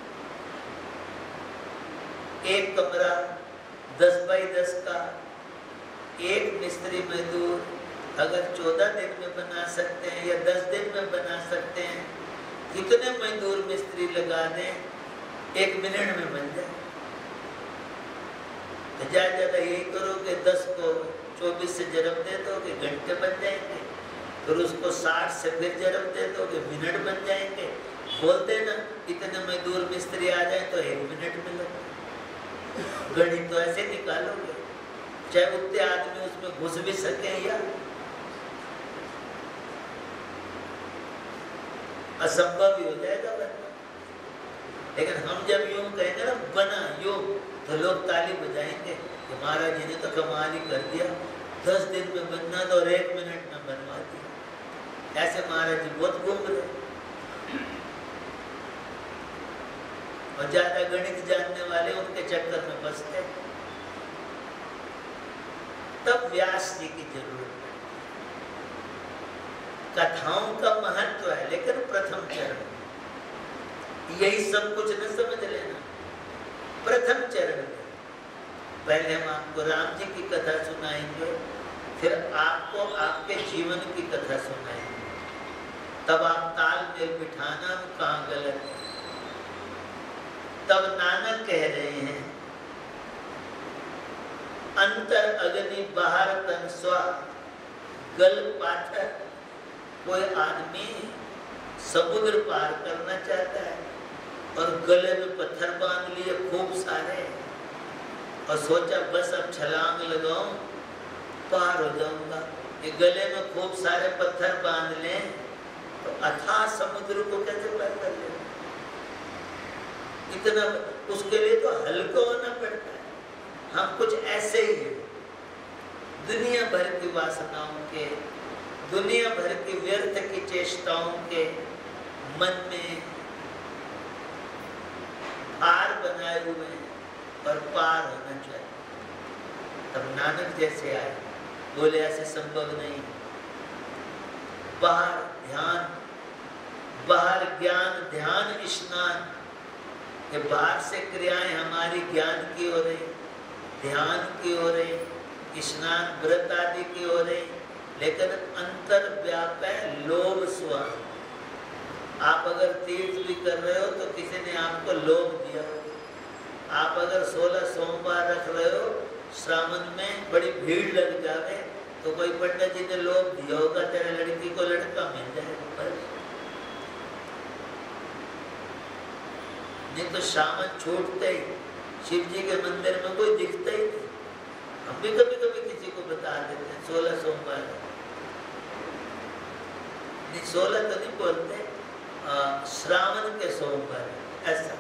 एक कमरा दस बाई दस का, एक मिस्त्री मजदूर अगर चौदह दिन में बना सकते हैं या दस दिन में बना सकते हैं, कितने मजदूर मिस्त्री लगा दें, एक मिनट में बन जाए। तो ज्यादा ज्यादा यही करो कि दस को चौबीस से जरब दे दो कि घंटे बन जाएंगे, फिर उसको साठ से फिर जरब दे दो कि मिनट बन जाएंगे। बोलते ना इतने मजदूर मिस्त्री आ जाए तो एक मिनट में लगे। गणित तो ऐसे निकालोगे, चाहे उतने आदमी उसमें घुस भी सके या असंभव ही हो जाएगा बनना। लेकिन हम जब यूं कहेंगे ना बना यूं, तो लोग ताली बजाएंगे कि महाराज जी ने तो कमाल ही कर दिया, दस दिन में बनना तो और एक मिनट में बनवा दिया। ऐसे महाराज जी बहुत घूम रहे और ज्यादा गणित जानने वाले उनके चक्कर में फंसते। तब व्यास जी की जरूरत है। कथाओं का महत्व है, लेकिन प्रथम चरण यही सब कुछ न समझ लेना। प्रथम चरण में पहले हम आपको राम जी की कथा सुनाएंगे, फिर आपको आपके जीवन की कथा सुनाएंगे, तब आप तालमेल बिठाना कहाँ गलत है। तब नानक कह रहे हैं अंतर अग्नि बाहर तन स्वा गल पाथर। कोई आदमी समुद्र पार करना चाहता है और गले में पत्थर बांध लिए खूब सारे और सोचा बस अब छलांग लगाऊं पार हो जाऊंगा। ये गले में खूब सारे पत्थर बांध लें तो अथाह समुद्र को कैसे पार कर ले? इतना उसके लिए तो हल्का होना पड़ता है। हम कुछ ऐसे ही हैं, दुनिया भर की वासनाओं के, दुनिया भर की व्यर्थ की चेष्टाओं के मन में पार बनाए हुए हैं और पार होना चाहिए। तब नानक जैसे आए, बोले ऐसे संभव नहीं, बाहर ध्यान, बाहर ज्ञान, ध्यान स्नान, ये बाहर से क्रियाएं हमारी ज्ञान की हो रही, ध्यान की हो रही, स्नान व्रत आदि की हो रही, लेकिन अंतर व्याप है लोभ स्वान। आप अगर तीर्थ भी कर रहे हो तो किसी ने आपको लोभ दिया। आप अगर सोलह सोमवार रख रहे हो, श्रावण में बड़ी भीड़ लग जावे तो कोई पंडित जी ने लोभ दिया होगा तेरे लड़की को लड़का मिल जाएगा, नहीं तो श्रावण छूटते ही शिव जी के मंदिर में कोई दिखता ही नहीं। हम भी कभी कभी किसी को बता देते हैं सोलह सोमवार, नहीं सोलह तो नहीं बोलते, श्रावण के सोमवार ऐसा।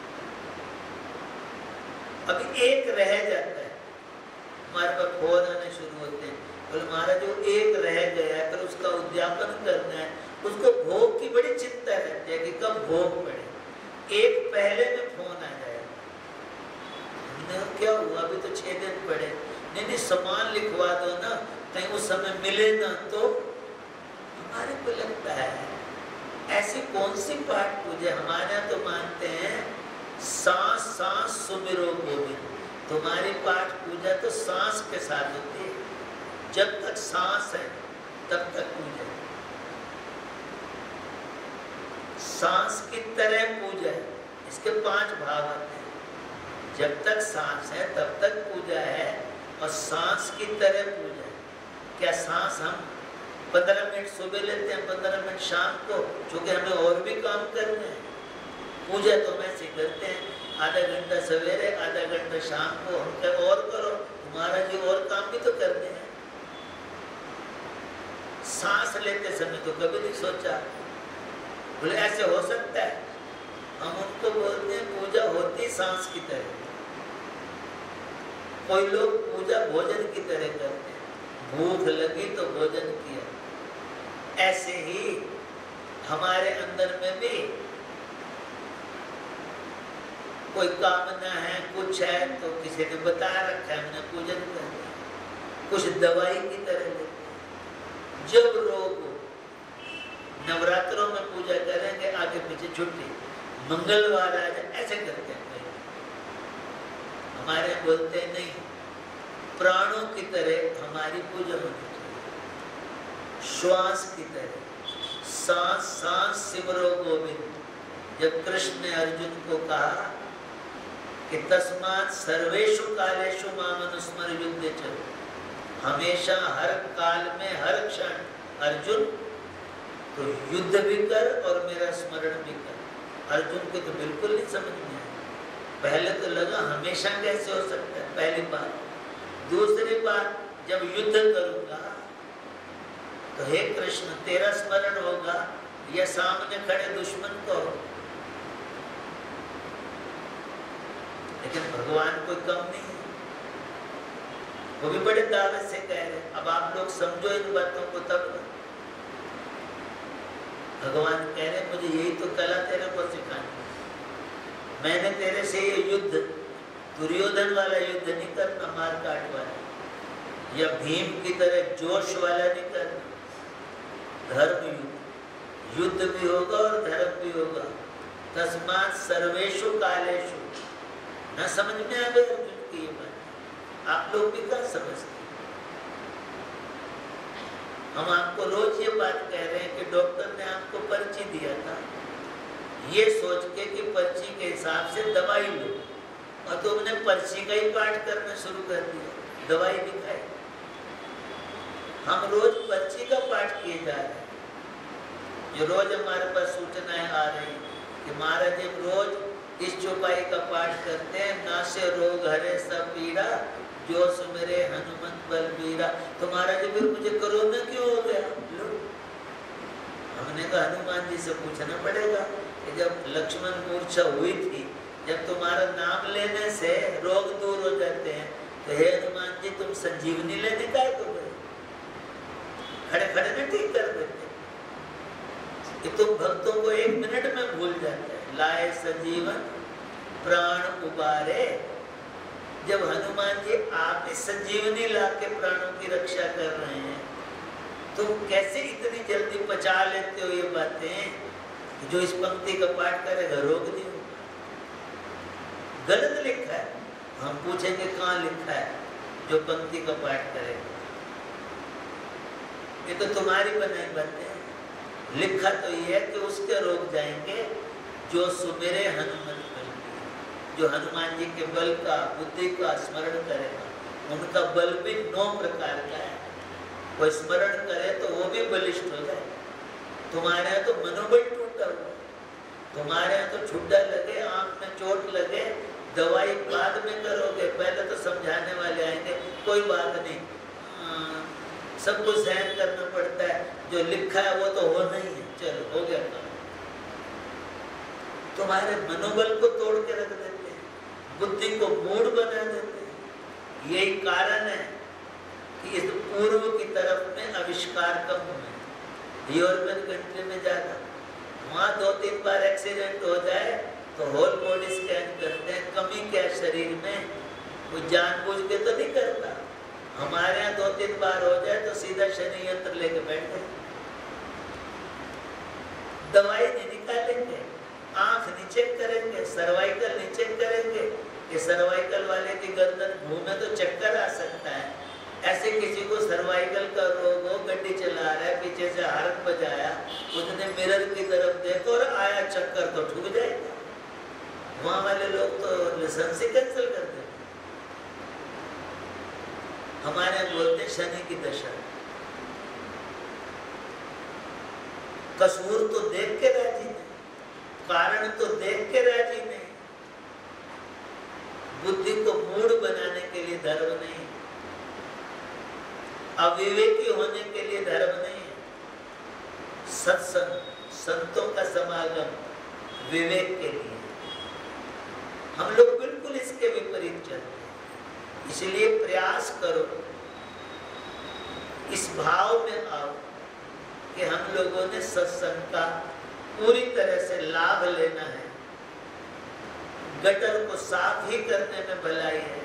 अभी एक रह जाता है, हमारे पास फोन आने शुरू होते हैं, बोले महाराज जो एक रह गया है फिर उसका उद्यापन करना है, उसको भोग की बड़ी चिंता रहती है कि कब भोग पड़े, एक पहले में फोन आ जाए, क्या हुआ अभी तो छह दिन पड़े, नहीं नहीं सामान लिखवा दो ना, कहीं उस समय मिले ना तो। हमारे को लगता है ऐसी कौन सी पाठ पूजा, हमारे यहाँ तो मानते हैं सांस सांस सुमिरो गोविंद, तुम्हारी पाठ पूजा तो सांस के साथ होती है, जब तक सांस है तब तक पूजा, सांस की तरह पूजा है, इसके पांच भाग होते हैं, जब तक सांस है तब तक पूजा है और सांस की तरह पूजा है। क्या सांस हम पंद्रह मिनट सुबह लेते हैं, पंद्रह मिनट शाम को, चूंकि हमें और भी काम करने हैं, पूजा तो हम ऐसे करते हैं, आधा घंटा सवेरे आधा घंटा शाम को, हम क्या और करो, तुम्हारा जी और काम भी तो करने हैं। सांस लेते समय तो कभी नहीं सोचा, बोले ऐसे हो सकता है, हम उनको बोलते हैं पूजा होती सांस की तरह। कोई लोग पूजा भोजन की तरह करते हैं, भूख लगी तो भोजन किया, ऐसे ही हमारे अंदर में भी कोई कामना है, कुछ है तो किसी ने बता रखा है, हमने पूजन कर दिया, कुछ दवाई की तरह लेते हैं। जब रोग हो, नवरात्रों में पूजा करेंगे, आगे पीछे छुट्टी, मंगलवार आ जाए, ऐसे करते हैं। हमारे बोलते नहीं, प्राणों की तरह हमारी पूजा होनी चाहिए, श्वास की तरह, सांस सांस सिमरो गोविंद। जब कृष्ण ने अर्जुन को कहा कि तस्मात् सर्वेषु कालेषु माम अनुस्मर युद्धे च, हमेशा हर काल में हर क्षण अर्जुन तो युद्ध भी कर और मेरा स्मरण भी कर। अर्जुन को तो बिल्कुल नहीं समझ में आया, पहले तो लगा हमेशा कैसे हो सकता है, पहली बात। दूसरी बात, जब युद्ध करूंगा तो हे कृष्ण तेरा स्मरण होगा या सामने खड़े दुश्मन को? लेकिन भगवान कोई कम नहीं है, वो भी बड़े दावे से कह रहे। अब आप लोग समझो इन बातों को, तब भगवान कह रहे मुझे यही तो कला तेरे को सिखानी, मैंने तेरे से ये युद्ध, दुर्योधन वाला युद्ध नहीं करना, मार काट वाला, या भीम की तरह जोश वाला नहीं करना, धर्म युद्ध, युद्ध भी होगा और धर्म भी होगा। तस्मात् सर्वेषु कालेषु, न समझ में आ गए अर्जुन की ये बात, आप लोग भी क्या समझते? हम आपको रोज ये बात कह रहे हैं कि डॉक्टर ने आपको पर्ची दिया था, ये सोच के कि पर्ची के हिसाब से दवाई लो, और तुमने पर्ची का ही पाठ करना शुरू कर दिया, दवाई भी खाई। हम रोज पर्ची का पाठ किए जा रहे हैं, जो रोज हमारे पास सूचनाएं आ रही कि महाराज हम रोज इस चौपाई का पाठ करते हैं, नासे रोग हरे सब पीड़ा, जो सुमेरे हनुमंत बलबीरा। तो महाराज फिर मुझे कोरोना क्यों हो गया? लो, हमने कहा हनुमान जी से पूछना पड़ेगा कि जब लक्ष्मण मूर्छा हुई थी, जब तुम्हारा नाम लेने से रोग दूर हो जाए जाते हैं तो हे हनुमान जी तुम संजीवनी लेने का है तो खड़े खड़े में ठीक कर देते कि तुम भक्तों को एक मिनट में भूल जाते हैं। लाए संजीवन प्राण उबारे, जब हनुमान जी आप ही संजीवनी ला के प्राणों की रक्षा कर रहे हैं, तुम कैसे इतनी जल्दी पचा लेते हो ये बातें। जो इस पंक्ति का पाठ करेगा रोग नहीं होगा। गलत लिखा है, हम पूछेंगे कहाँ लिखा है। जो पंक्ति का पाठ करेगा, ये तो तुम्हारी बनाई बातें हैं। लिखा तो ये है कि उसके रोग जाएंगे जो सुमेरे हनुमान बल की, जो हनुमान जी के बल का बुद्धि का स्मरण करेगा। उनका बल भी नौ प्रकार का है, वो स्मरण करे तो वो भी बलिष्ठ हो जाए। तुम्हारे यहाँ तो मनोबल टूटा हुआ, तुम्हारे यहाँ तो छुट्टा लगे, आंख में चोट लगे, दवाई बाद में करोगे, पहले तो समझाने वाले आएंगे कोई बात नहीं, आ, सब कुछ सहन करना पड़ता है, जो लिखा है वो तो होना ही है, चलो हो गया काम। तुम्हारे मनोबल को तोड़ के रख देते हैं, बुद्धि को मूड बना देते हैं। यही कारण है कि इस पूर्व की तरफ में आविष्कार कम हुए। यूरोपियन कंट्री में जाना, वहाँ दो तीन बार एक्सीडेंट हो जाए तो होल बॉडी स्कैन करते हैं, कमी क्या शरीर में, कोई जानबूझ के तो नहीं करता। हमारे यहाँ दो तीन बार हो जाए तो सीधा शनि यंत्र लेके बैठ गए, दवाई नहीं निकालेंगे, आंख नहीं चेक करेंगे, सर्वाइकल नहीं चेक करेंगे कि सर्वाइकल वाले की गर्दन घूमे तो चक्कर आ सकता है। ऐसे किसी को सर्वाइकल का रोग हो, गड्डी चला रहा है, पीछे से हार्न बजाया, उसने मिरर की तरफ देखो और आया चक्कर तो ठुक जाएगा। वहां वाले लोग तो लाइसेंस ही कैंसिल कर देते। हमारे बोलते शनि की दशा, कसूर तो देख के राजी नहीं, कारण तो देख के राजी नहीं, बुद्धि को मूड बनाने के लिए धर्म नहीं, अविवेकी होने के लिए धर्म नहीं है। सत्संग, संतों का समागम विवेक के लिए। हम लोग बिल्कुल इसके विपरीत चलते हैं। इसलिए प्रयास करो, इस भाव में आओ कि हम लोगों ने सत्संग का पूरी तरह से लाभ लेना है। गटर को साफ ही करने में भलाई है,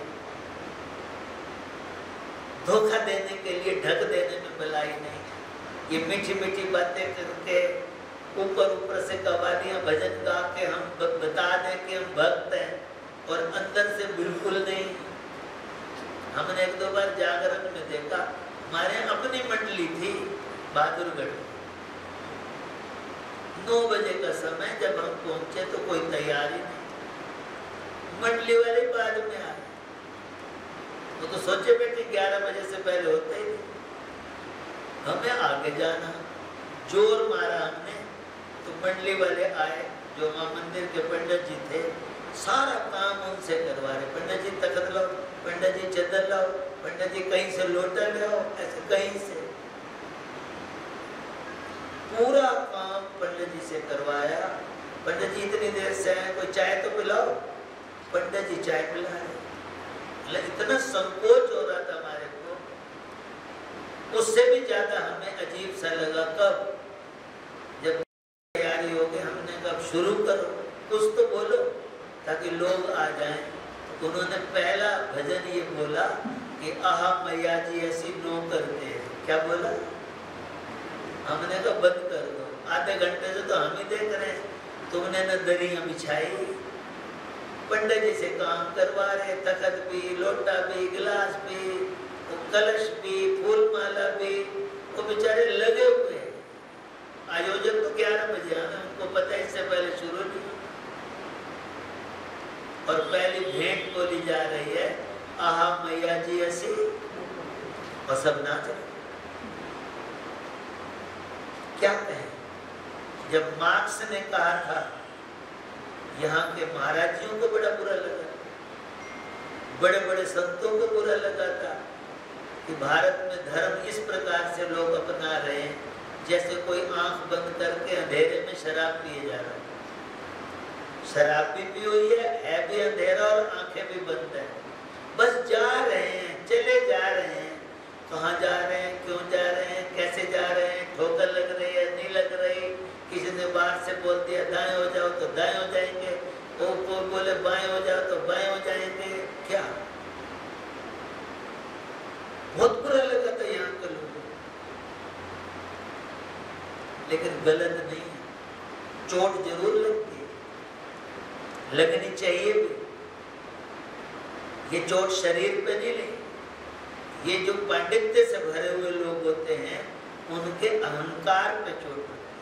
धोखा देने के लिए ढक देने में भलाई नहीं। ये मीठी मीठी बातें करके ऊपर ऊपर से कवालियां भजन गा के हम बता दें कि हम भक्त हैं और अंदर से बिल्कुल नहीं। हमने एक दो बार जागरण में देखा, हमारे अपनी मंडली थी बहादुरगढ़, नौ बजे का समय जब हम पहुंचे तो कोई तैयारी नहीं, मंडली वाले बाद में आए। वो तो सोचे बैठे ग्यारह बजे से पहले होते ही नहीं, हमें आगे जाना, जोर मारा हमने तो मंडली वाले आए, जो मां मंदिर के पंडित जी थे, सारा काम उनसे करवा रहे। पंडित जी तख्त लाओ, पंडित जी चंदन लाओ, पंडित जी कहीं से लोटा ले आओ, ऐसे कहीं से पूरा काम पंडित जी से करवाया। पंडित जी इतनी देर से आए, कोई चाय तो पिलाओ, पंडित जी चाय पिला रहे। इतना संकोच हो रहा था हमारे को। उससे भी ज्यादा हमें अजीब सा लगा कब, जब तैयारी हो गई, हमने कहा शुरू करो, कुछ तो बोलो ताकि लोग आ जाएं। तो उन्होंने पहला भजन ये बोला कि आहा मैया जी ऐसी नो करते हैं। क्या बोला? हमने कहा बंद कर दो, आधे घंटे से तो हम ही देख रहे हैं, तुमने न दरियां बिछाई, पंडित जी से काम करवा रहे, तख्त भी, लोटा भी, गिलास भी, कलश भी, फूल माला भी, वो बेचारे लगे हुए हैं। आयोजक तो ग्यारह बजे आना, उनको पता है इससे पहले शुरू नहीं। और पहली भेंट बोली जा रही है आहा मैया जी ऐसी, और सब नाच रहे। क्या कहें? जब मार्क्स ने कहा था, यहाँ के महाराजियों को बड़ा बुरा लगा, बड़े बड़े संतों को बुरा लगा था कि भारत में धर्म इस प्रकार से लोग अपना रहे हैं जैसे कोई आंख बंद करके अंधेरे में शराब पिए जा रहा है। शराब भी पी हुई है, है भी अंधेरा और आंखें भी बंद है, बस बोले बाएं हो जाओ तो बाएं हो जाएंगे, क्या? बहुत बुरा लगा था यहाँ के लोगों, लेकिन गलत नहीं है। चोट जरूर लगती है, लगनी चाहिए भी। ये चोट शरीर पे नहीं लगी, ये जो पांडित्य से भरे हुए लोग होते हैं उनके अहंकार पे चोट लगती है।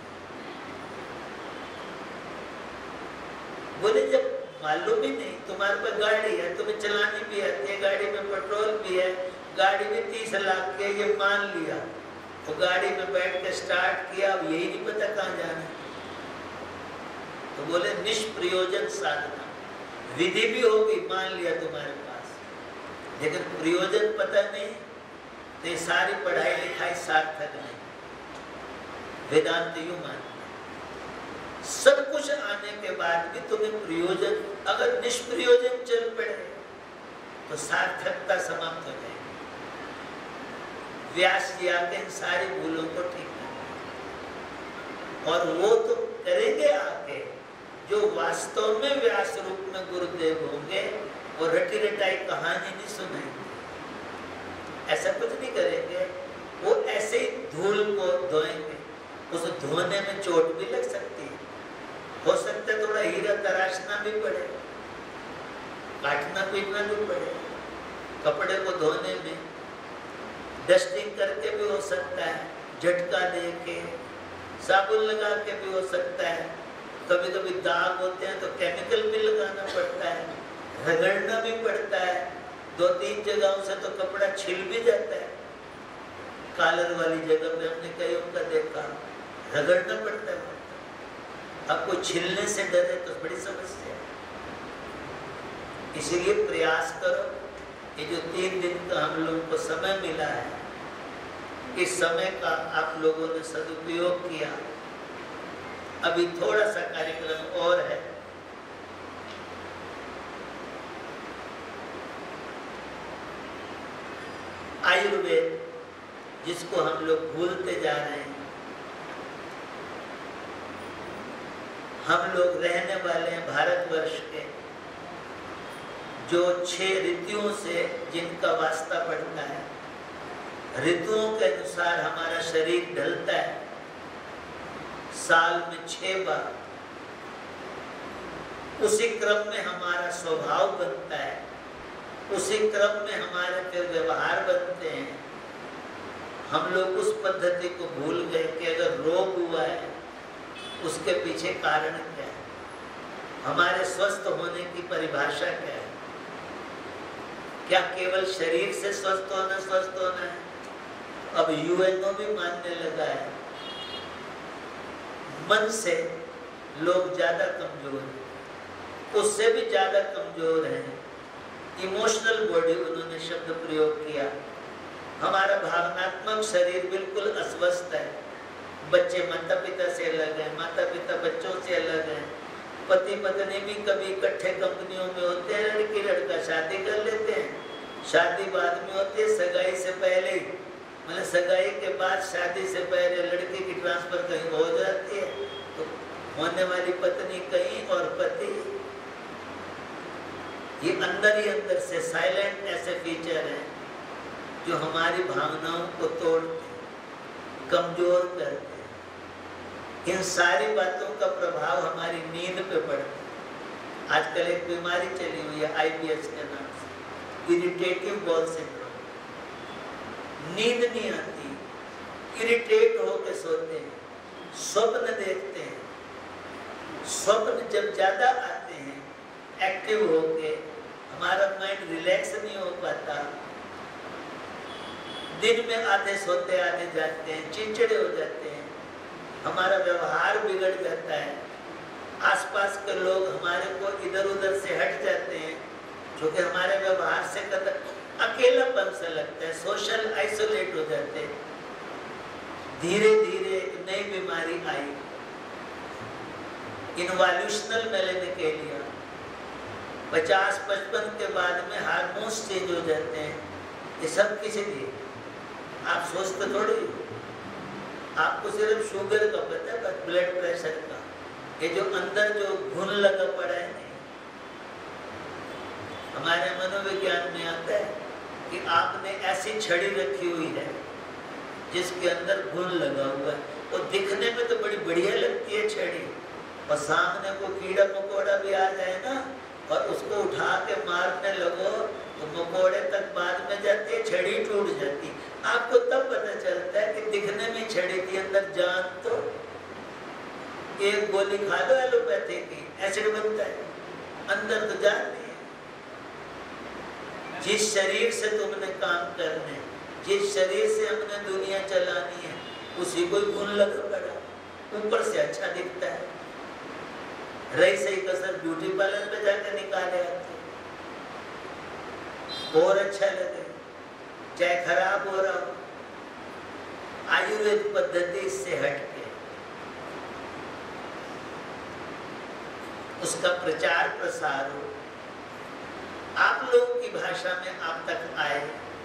बोले जब मालूम ही नहीं, तुम्हारे पास गाड़ी है, तुम्हें चलानी भी आती है, गाड़ी में पेट्रोल भी है, गाड़ी में तीस लाख के, ये मान लिया, तो गाड़ी में बैठ के स्टार्ट किया, अब यही नहीं पता कहाँ जाना है। तो बोले निष्प्रयोजन साधना, विधि भी होगी मान लिया तुम्हारे पास, लेकिन प्रयोजन पता नहीं, तो ये सारी पढ़ाई लिखाई सार्थक नहीं। वेदांत यूं मानता सब कुछ आने के बाद भी तुम्हें प्रयोजन, अगर निष्प्रयोजन चल पड़े तो सार्थकता समाप्त हो जाएगी। व्यास जी आके इन सारी भूलों को ठीक करेंगे, और वो तो करेंगे आके जो वास्तव में व्यास रूप में गुरुदेव होंगे, वो रटी रटाई कहानी नहीं सुनाएंगे, ऐसा कुछ नहीं करेंगे। वो ऐसे ही धूल को धोएंगे, उस धोने में चोट भी लग सकती है, हो सकता है थोड़ा हीरा तराशना भी पड़े, काटना पीटना भी पड़े, कपड़े को धोने में डस्टिंग करके भी हो सकता है, झटका दे के, साबुन लगा के भी हो सकता है, कभी कभी दाग होते हैं तो केमिकल भी लगाना पड़ता है, रगड़ना भी पड़ता है, दो तीन जगहों से तो कपड़ा छिल भी जाता है, कॉलर वाली जगह पे हमने कईयों का देखा, रगड़ना पड़ता है। अब कोई छिलने से डरे तो बड़ी समस्या है। इसीलिए प्रयास करो, ये जो तीन दिन का हम लोगों को समय मिला है, इस समय का आप लोगों ने सदुपयोग किया। अभी थोड़ा सा कार्यक्रम और है, आयुर्वेद जिसको हम लोग भूलते जा रहे हैं। हम लोग रहने वाले हैं भारतवर्ष के, जो छह ऋतुओं से जिनका वास्ता पड़ता है, ऋतुओं के अनुसार हमारा शरीर ढलता है, साल में छह बार। उसी क्रम में हमारा स्वभाव बनता है, उसी क्रम में हमारे फिर व्यवहार बनते हैं। हम लोग उस पद्धति को भूल गए कि अगर रोग हुआ है उसके पीछे कारण क्या है, हमारे स्वस्थ होने की परिभाषा क्या है। क्या केवल शरीर से स्वस्थ होना स्वस्थ होना है? अब यूएनओ भी मानने लगा है मन से लोग ज्यादा कमजोर हैं, उससे भी ज्यादा कमजोर हैं इमोशनल बॉडी, उन्होंने शब्द प्रयोग किया। हमारा भावनात्मक शरीर बिल्कुल अस्वस्थ है। बच्चे माता पिता से अलग हैं, माता पिता बच्चों से अलग हैं, पति पत्नी भी कभी इकट्ठे कंपनियों में होते हैं, लड़की लड़का शादी कर लेते हैं, शादी बाद में होती है, सगाई से पहले, मतलब सगाई के बाद शादी से पहले लड़की की ट्रांसफर कहीं हो जाती है, तो होने वाली पत्नी कहीं और पति, ये अंदर ही अंदर से साइलेंट ऐसे फीचर हैं जो हमारी भावनाओं को तोड़ते, कमजोर करते। इन सारी बातों का प्रभाव हमारी नींद पे पड़ता है। आजकल एक बीमारी चली हुई है आईबीएस के नाम से, इरिटेटिव बॉल सिंड्रोम। नींद नहीं आती, इरिटेट होकर सोते हैं, स्वप्न देखते हैं। स्वप्न जब ज्यादा आते हैं एक्टिव होके, हमारा माइंड रिलैक्स नहीं हो पाता, दिन में आधे सोते आधे जागते हैं, चिड़चिड़े हो जाते हैं, हमारा व्यवहार बिगड़ जाता है, आसपास के लोग हमारे को इधर उधर से हट जाते हैं, क्योंकि हमारे व्यवहार से कदर अकेलापन सा लगता है, सोशल आइसोलेट हो जाते हैं। धीरे धीरे एक नई बीमारी आई, इन्वॉल्यूशनल मेलेनिकेलिया। पचास पचपन के बाद में हार्मोन्स चेंज हो जाते हैं। ये सब किसी लिए आप सोचते थोड़ी, आपको सिर्फ शुगर का पता है, बस ब्लड प्रेशर का, ये जो अंदर जो घुन लगा पड़ा है नहीं, हमारे मनोविज्ञान में आता है कि आपने ऐसी छड़ी रखी हुई है जिसके अंदर घुन लगा हुआ है, और दिखने में तो बड़ी बढ़िया लगती है छड़ी, और सामने को कीड़ा मकोड़ा भी आ जाए ना और उसको उठा के मारने लगो तो मकोड़े तक बाद में जाती है, छड़ी टूट जाती। आपको तब पता चलता है कि दिखने में छड़ी थी, अंदर जान तो एक गोली खा लो एलोपैथी की, एसिड बनता है, अंदर तो जान नहीं है। जिस शरीर से तुमने काम करने, जिस शरीर से हमने दुनिया चलानी है, उसी को गुण लगा पड़ा, ऊपर से अच्छा दिखता है। रही सही कसर ब्यूटी पार्लर पे जाकर निकाले आते और अच्छा लगे, चाहे खराब हो रहा हो। आयुर्वेद पद्धति इससे हटके उसका प्रचार प्रसार हो, आप लोगों की भाषा में आप तक आए।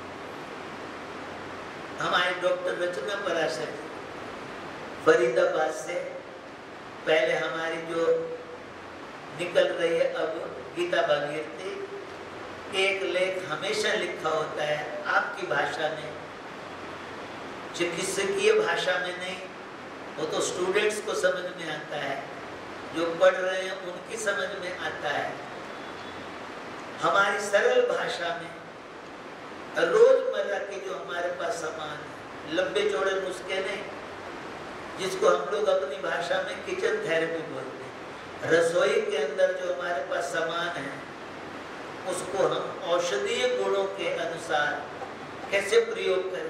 हमारे डॉक्टर रचना पराशर फरीदाबाद से, पहले हमारी जो निकल रही है अब गीता भागीरथी, एक लेख हमेशा लिखा होता है आपकी भाषा में, चिकित्सकीय भाषा में नहीं, वो तो स्टूडेंट्स को समझ में आता है, जो पढ़ रहे हैं उनकी समझ में आता है। हमारी सरल भाषा में रोजमर्रा के जो हमारे पास सामान है, लंबे चौड़े नुस्खे नहीं, जिसको हम लोग अपनी भाषा में किचन थेरेपी बोलते हैं। रसोई के अंदर जो हमारे पास सामान है उसको हम औषधीय गुणों के अनुसार कैसे प्रयोग करें,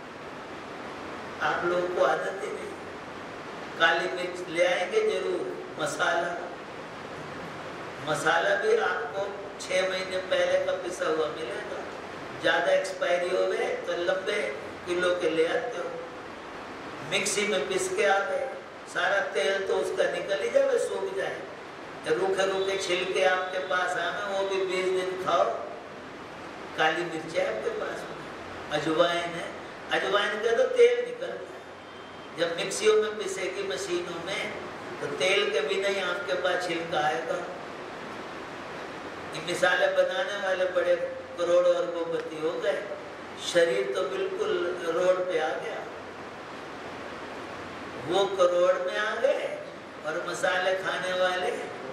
आप लोगों को आदत ही नहीं। काली मिर्च ले आएंगे जरूर, मसाला मसाला भी आपको छह महीने पहले का पिसा हुआ मिलेगा। ज्यादा एक्सपायरी हो गए तो लंबे किलो के ले आते हो, मिक्सी में पीस के आ गए, सारा तेल तो उसका निकल ही जाए, सूख जाए। रूखे रूखे छिलके आपके पास आए, वो भी बीस दिन खाओ। काली मिर्च है आपके पास में, अजवाइन है, अजवाइन का तो तेल निकलता है। जब मिक्सियों में पिसेगी मशीनों में तो तेल के भी नहीं आपके पास छिलका आएगा। ये मिसाले बनाने वाले बड़े करोड़ों अरबोपति हो गए, शरीर तो बिल्कुल रोड पे आ गया। वो करोड़ में आ गए और मसाले खाने वाले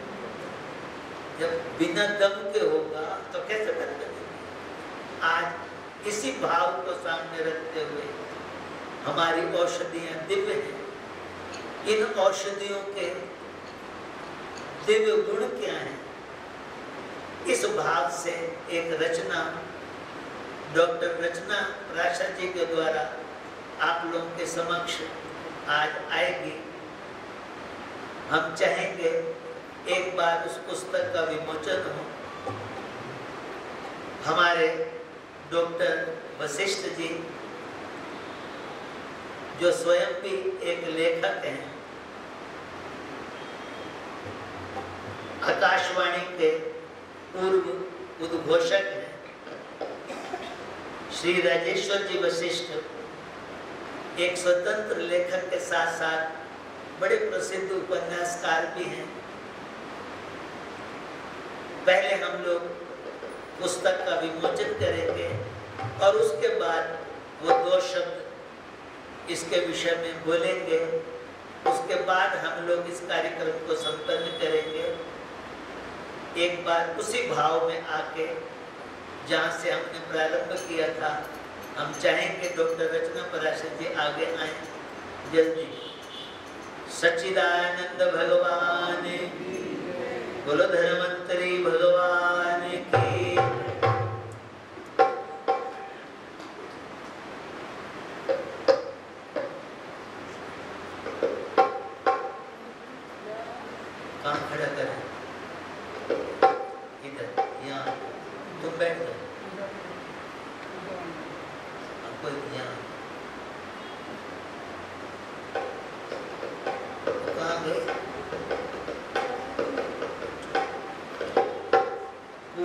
जब बिना दम के होगा तो कैसे बनते? आज इसी भाव को सामने रखते हुए हमारी औषधियां दिव्य हैं। इन औषधियों के दिव्य गुण क्या हैं? इस भाव से एक रचना डॉक्टर रचना पराशर जी के द्वारा आप लोगों के समक्ष आज आएगी। हम चाहेंगे एक बार उस पुस्तक का विमोचन हो। हमारे डॉक्टर वशिष्ठ जी जो स्वयं भी एक लेखक हैं, आकाशवाणी के पूर्व उद्घोषक हैं, श्री राजेश्वर जी वशिष्ठ एक स्वतंत्र लेखक के साथ साथ बड़े प्रसिद्ध उपन्यासकार भी हैं। पहले हम लोग पुस्तक का विमोचन करेंगे और उसके बाद वो दो शब्द इसके विषय में बोलेंगे। उसके बाद हम लोग इस कार्यक्रम को संपन्न करेंगे। एक बार उसी भाव में आके जहाँ से हमने प्रारंभ किया था, हम चाहेंगे डॉक्टर रचना पराशर जी आगे आए जल्दी। सच्चिदानंद भगवान बोलो, धर्मंतरी भगवान की। कहाँ खड़ा करें? इधर, यहाँ तुम बैठ जाओ। आपको यहाँ कहाँ गए?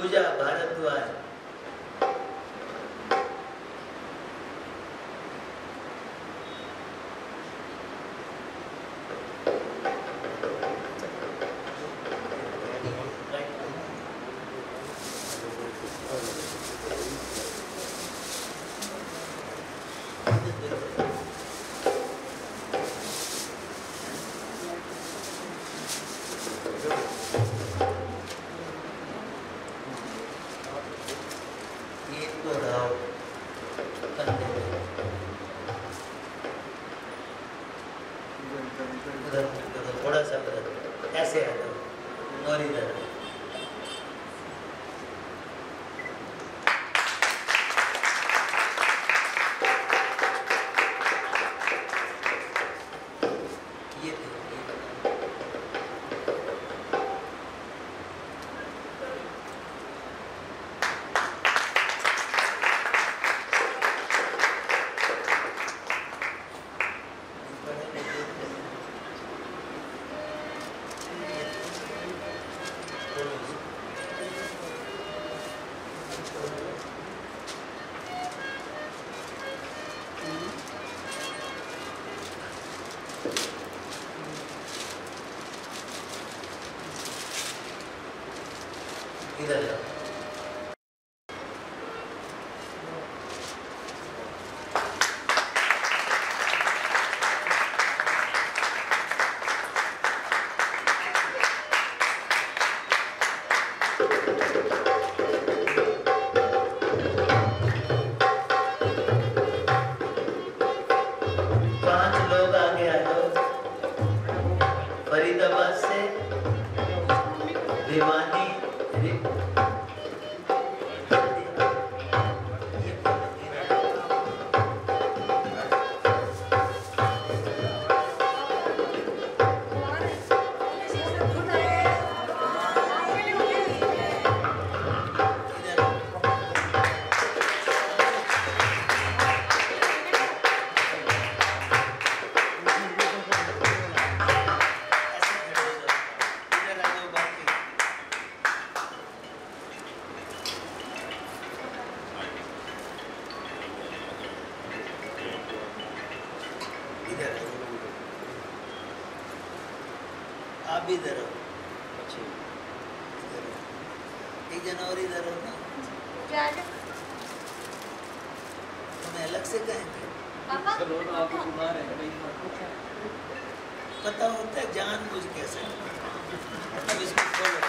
इधर जाओ। फरीदाबाद से भिवानी आप भी इधर हो, एक जनवरी इधर हो ना, तुम्हें अलग से कहेंगे पता होता है जान बुझ कैसे। अब इसको खोलो।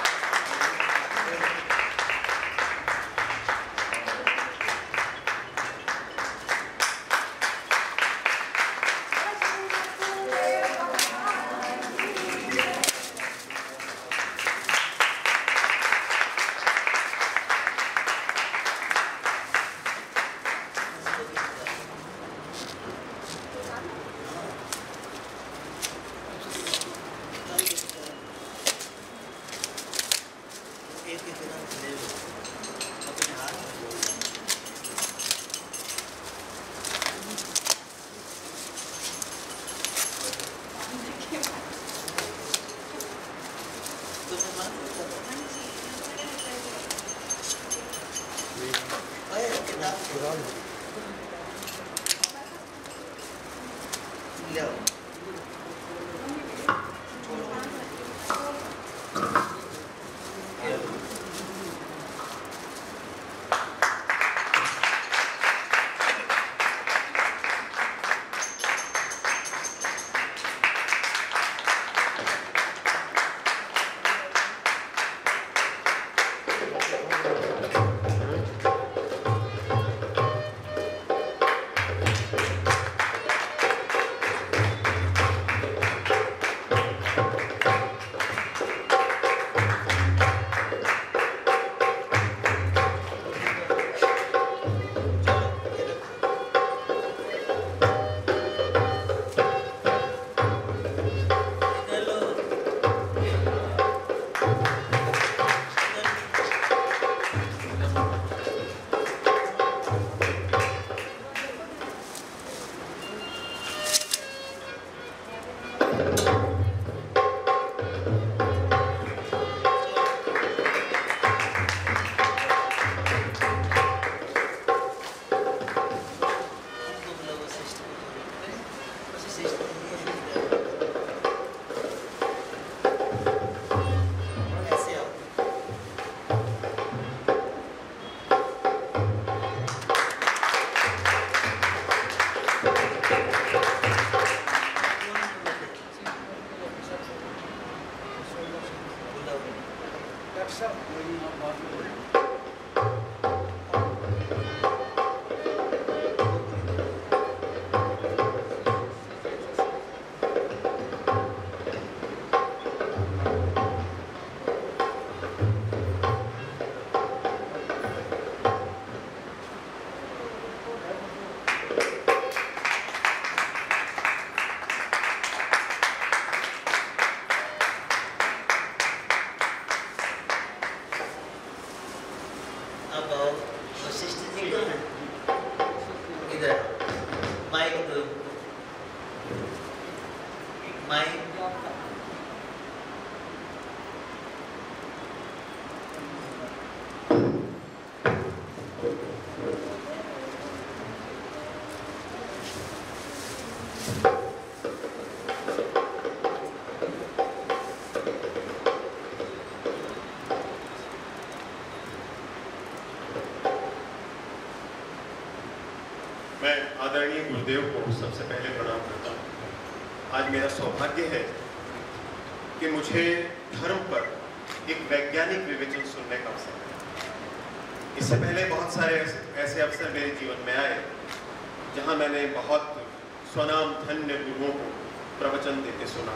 मैं आदरणीय गुरुदेव को सबसे पहले प्रणाम करता हूँ। आज मेरा सौभाग्य है कि मुझे धर्म पर एक वैज्ञानिक विवेचन सुनने का अवसर मिला। इससे पहले बहुत सारे ऐसे अवसर मेरे जीवन में आए जहाँ मैंने बहुत स्वनाम धन्य गुरुओं को प्रवचन देते सुना,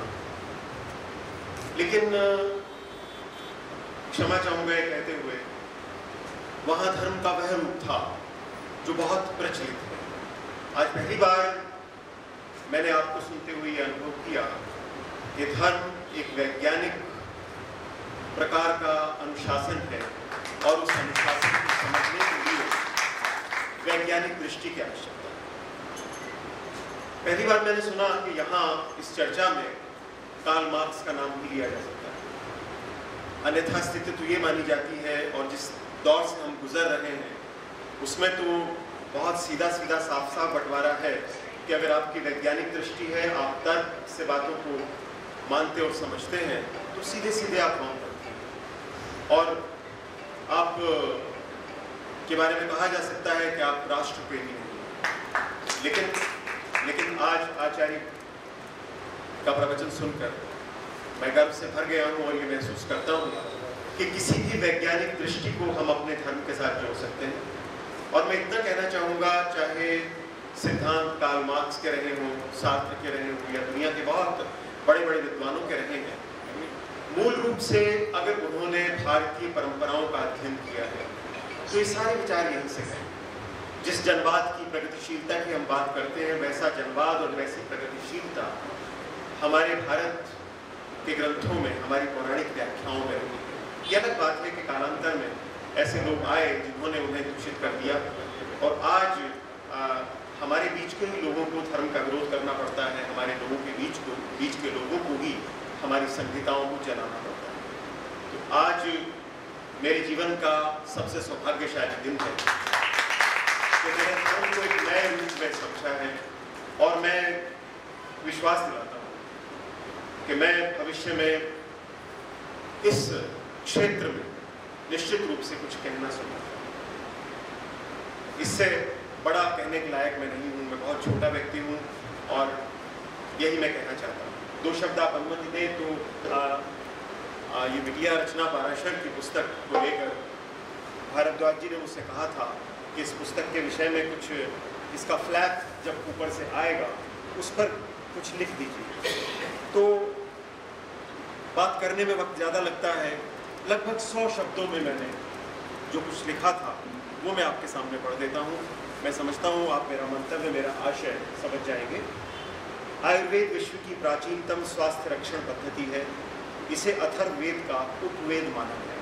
लेकिन क्षमा चाहूँगा ये कहते हुए, वहाँ धर्म का वह रूप था जो बहुत प्रचलित है। आज पहली बार मैंने आपको सुनते हुए ये अनुभव किया कि धर्म एक वैज्ञानिक प्रकार का अनुशासन है और उस अनुशासन को समझने के लिए वैज्ञानिक दृष्टि की आवश्यकता है। पहली बार मैंने सुना कि यहाँ इस चर्चा में कार्ल मार्क्स का नाम भी लिया जा सकता है। अन्यथा स्थिति तो ये मानी जाती है, और जिस दौर से हम गुजर रहे हैं उसमें तो बहुत सीधा सीधा साफ साफ बंटवारा है कि अगर आपकी वैज्ञानिक दृष्टि है, आप तर्क से बातों को मानते और समझते हैं, तो सीधे सीधे आप मान करते हैं। और आप के बारे में कहा जा सकता है कि आप राष्ट्र प्रेमी हैं। लेकिन लेकिन आज आचार्य का प्रवचन सुनकर मैं गर्व से भर गया हूँ, और ये महसूस करता हूँ कि किसी भी वैज्ञानिक दृष्टि को हम अपने धर्म के साथ जोड़ सकते हैं। और मैं इतना कहना चाहूँगा, चाहे सिद्धांत कार्ल मार्क्स के रहे हों, सार्त्र के रहे हों, या दुनिया के बहुत बड़े बड़े विद्वानों के रहे हैं, मूल रूप से अगर उन्होंने भारतीय परंपराओं का अध्ययन किया है तो ये सारे विचार यहीं से हैं। जिस जनवाद की प्रगतिशीलता की हम बात करते हैं, वैसा जनवाद और वैसी प्रगतिशीलता हमारे भारत के ग्रंथों में, हमारी पौराणिक व्याख्याओं में रही है। यह अलग बात है कि कालांतर में ऐसे लोग आए जिन्होंने उन्हें दूषित कर दिया, और आज आ, हमारे बीच के ही लोगों को धर्म का विरोध करना पड़ता है। हमारे लोगों के बीच को बीच के लोगों को ही हमारी संहिताओं को चलाना पड़ता है। तो आज मेरे जीवन का सबसे सौभाग्यशाली दिन है कि मैंने धर्म को एक नए रूप में समझा है, और मैं विश्वास दिलाता हूँ कि मैं भविष्य में इस क्षेत्र में निश्चित रूप से कुछ कहना सुनूंगा। इससे बड़ा कहने के लायक मैं नहीं हूँ, मैं बहुत छोटा व्यक्ति हूँ, और यही मैं कहना चाहता हूँ। दो शब्द आप अनुमति दें तो आ, आ, ये विद्या रचना पाराशर की पुस्तक को लेकर भारद्वाज जी ने मुझसे कहा था कि इस पुस्तक के विषय में कुछ, इसका फ्लैप जब ऊपर से आएगा उस पर कुछ लिख दीजिए। तो बात करने में वक्त ज़्यादा लगता है। लगभग सौ शब्दों में मैंने जो कुछ लिखा था वो मैं आपके सामने पढ़ देता हूँ। मैं समझता हूँ आप मेरा मंतव्य, मेरा आशय समझ जाएंगे। आयुर्वेद विश्व की प्राचीनतम स्वास्थ्य रक्षण पद्धति है। इसे अथर्ववेद का उपवेद माना है।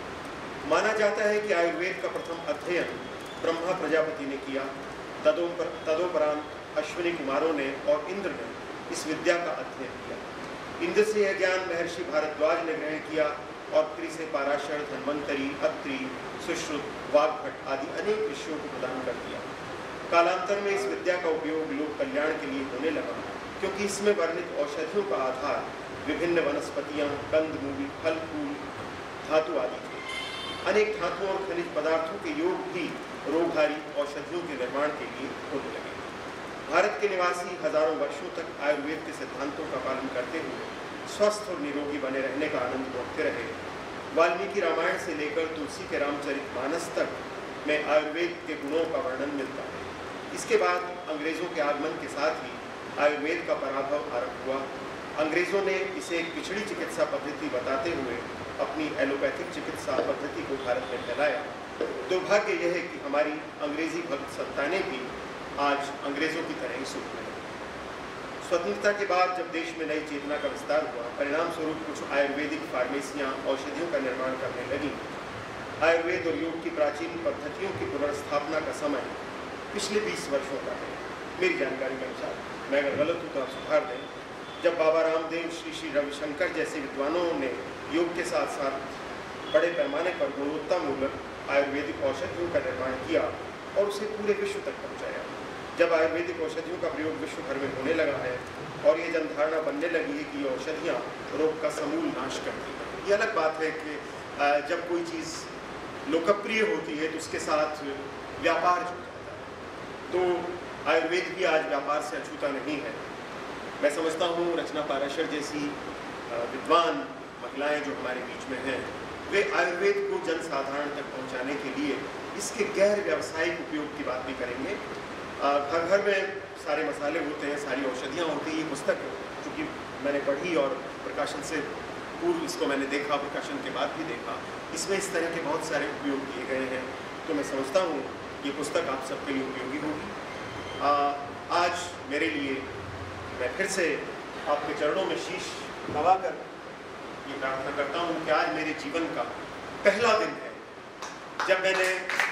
माना जाता है कि आयुर्वेद का प्रथम अध्ययन ब्रह्मा प्रजापति ने किया। तदोपर तदोपरांत अश्विनी कुमारों ने और इंद्र ने इस विद्या का अध्ययन किया। इंद्र से यह ज्ञान महर्षि भारद्वाज ने ग्रहण किया, और त्रि से पाराशर, धन्वंतरी, अत्रि, सुश्रुत, वाग्भट आदि अनेक ऋषियों को प्रदान कर दिया। कालांतर में इस विद्या का उपयोग लोक कल्याण के लिए होने लगा, क्योंकि इसमें वर्णित औषधियों का आधार विभिन्न वनस्पतियां, कंद मूल, फल फूल, धातु आदि थे। अनेक धातुओं और खनिज पदार्थों के योग भी रोगहारी औषधियों के निर्माण के लिए होने लगे। भारत के निवासी हजारों वर्षों तक आयुर्वेद के सिद्धांतों का पालन करते हुए स्वस्थ और निरोगी बने रहने का आनंद भोगते रहे। वाल्मीकि रामायण से लेकर तुलसी के रामचरितमानस तक में आयुर्वेद के गुणों का वर्णन मिलता है। इसके बाद अंग्रेजों के आगमन के साथ ही आयुर्वेद का पराभव आरंभ हुआ। अंग्रेजों ने इसे एक पिछड़ी चिकित्सा पद्धति बताते हुए अपनी एलोपैथिक चिकित्सा पद्धति को भारत में फैलाया। दुर्भाग्य यह है कि हमारी अंग्रेजी भक्त संतानें भी आज अंग्रेजों की तरह ही सूख रहे हैं। स्वतंत्रता के बाद जब देश में नई चेतना का विस्तार हुआ, परिणाम स्वरूप कुछ आयुर्वेदिक फार्मेसियां औषधियों का निर्माण करने लगी। आयुर्वेद और योग की प्राचीन पद्धतियों की पुनर्स्थापना का समय पिछले बीस वर्षों का है मेरी जानकारी के अनुसार। मैं अगर गलत हूँ तो आप सुधार दें। जब बाबा रामदेव, श्री श्री रविशंकर जैसे विद्वानों ने योग के साथ साथ बड़े पैमाने पर गुणवत्तामूलक आयुर्वेदिक औषधियों का निर्माण किया और उसे पूरे विश्व तक पहुँचाया। जब आयुर्वेदिक औषधियों का प्रयोग विश्व भर में होने लगा है और ये जनधारणा बनने लगी है कि ये औषधियाँ रोग का समूल नाश करती हैं। ये अलग बात है कि जब कोई चीज़ लोकप्रिय होती है तो उसके साथ व्यापार जुड़ जाता है। तो आयुर्वेद भी आज व्यापार से अछूता नहीं है। मैं समझता हूँ रचना पाराशर जैसी विद्वान महिलाएं जो हमारे बीच में हैं, वे आयुर्वेद को जनसाधारण तक पहुँचाने के लिए इसके गैर व्यावसायिक उपयोग की बात भी करेंगे। घर घर में सारे मसाले होते हैं, सारी औषधियाँ होती हैं। ये पुस्तक चूँकि मैंने पढ़ी और प्रकाशन से पूर्व इसको मैंने देखा, प्रकाशन के बाद भी देखा, इसमें इस तरह के बहुत सारे उपयोग किए गए हैं। तो मैं समझता हूँ ये पुस्तक आप सबके लिए उपयोगी होगी। आ, आज मेरे लिए मैं फिर से आपके चरणों में शीश नवाकर ये प्रार्थना करता हूँ कि आज मेरे जीवन का पहला दिन है जब मैंने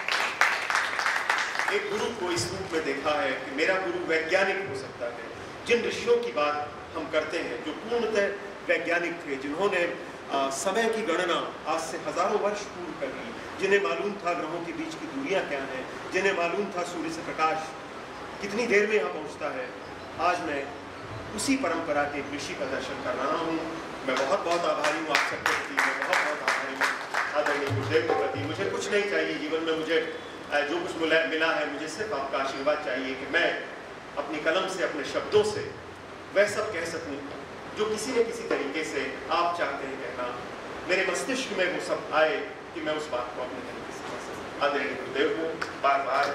एक गुरु को इस रूप में देखा है कि मेरा गुरु वैज्ञानिक हो सकता है। जिन ऋषियों की बात हम करते हैं जो पूर्णतः वैज्ञानिक थे, जिन्होंने आ, समय की गणना आज से हजारों वर्ष पूर्व कर ली, जिन्हें मालूम था ग्रहों के बीच की दूरियां क्या हैं, जिन्हें मालूम था सूर्य से प्रकाश कितनी देर में यहाँ पहुँचता है, आज मैं उसी परंपरा के ऋषि का दर्शन कर रहा हूँ। मैं बहुत बहुत आभारी हूँ आप सबके प्रति, मैं बहुत बहुत आभारी हूँ आदरणीय गुरुदेव के प्रति। मुझे कुछ नहीं चाहिए जीवन में, मुझे जो कुछ मिला है मुझे सिर्फ आपका आशीर्वाद चाहिए कि मैं अपनी कलम से, अपने शब्दों से वह सब कह सकूं जो किसी न किसी तरीके से आप चाहते हैं कहना, मेरे मस्तिष्क में वो सब आए कि मैं उस बात को अपने तरीके से कह सकूं। आदरणीय गुरुदेव को बार बार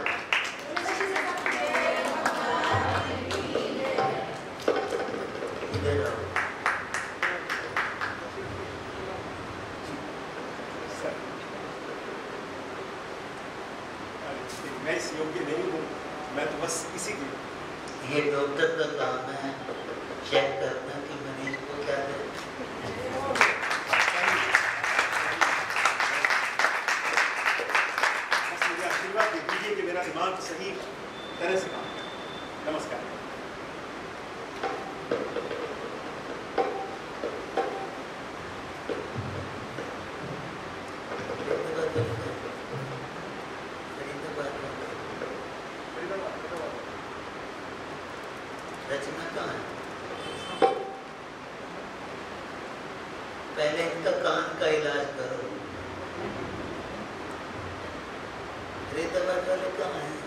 मैं इस योग्य नहीं हूँ, मैं तो बस इसी की। ये डॉक्टर का काम है चेक करना कि मरीज को क्या दे। बस मुझे आशीर्वाद दे दीजिए कि मेरा दिमाग सही तरह से काम करे। नमस्कार। रचना कहाँ है? पहले इनका कान का इलाज करो। फरीदाबाद वाले कहाँ हैं?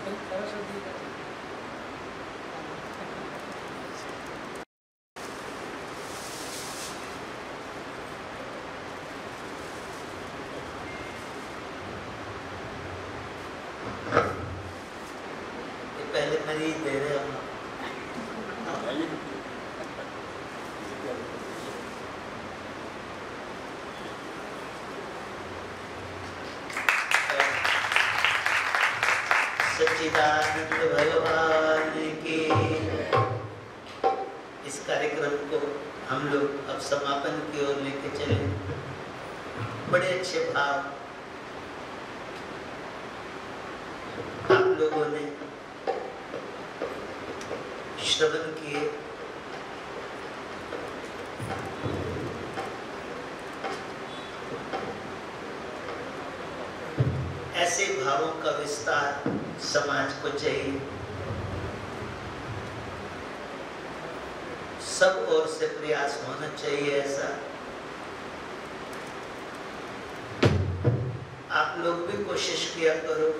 ये पहले मरीज दे रहे हम। सच्चिदानंद भगवान की। इस कार्यक्रम को हम लोग अब समापन की ओर लेके चले। बड़े अच्छे भाव आप लोगों ने श्रवण किए। ऐसे भावों का विस्तार समाज को चाहिए। सब ओर से प्रयास होना चाहिए ऐसा। आप लोग भी कोशिश किया करो,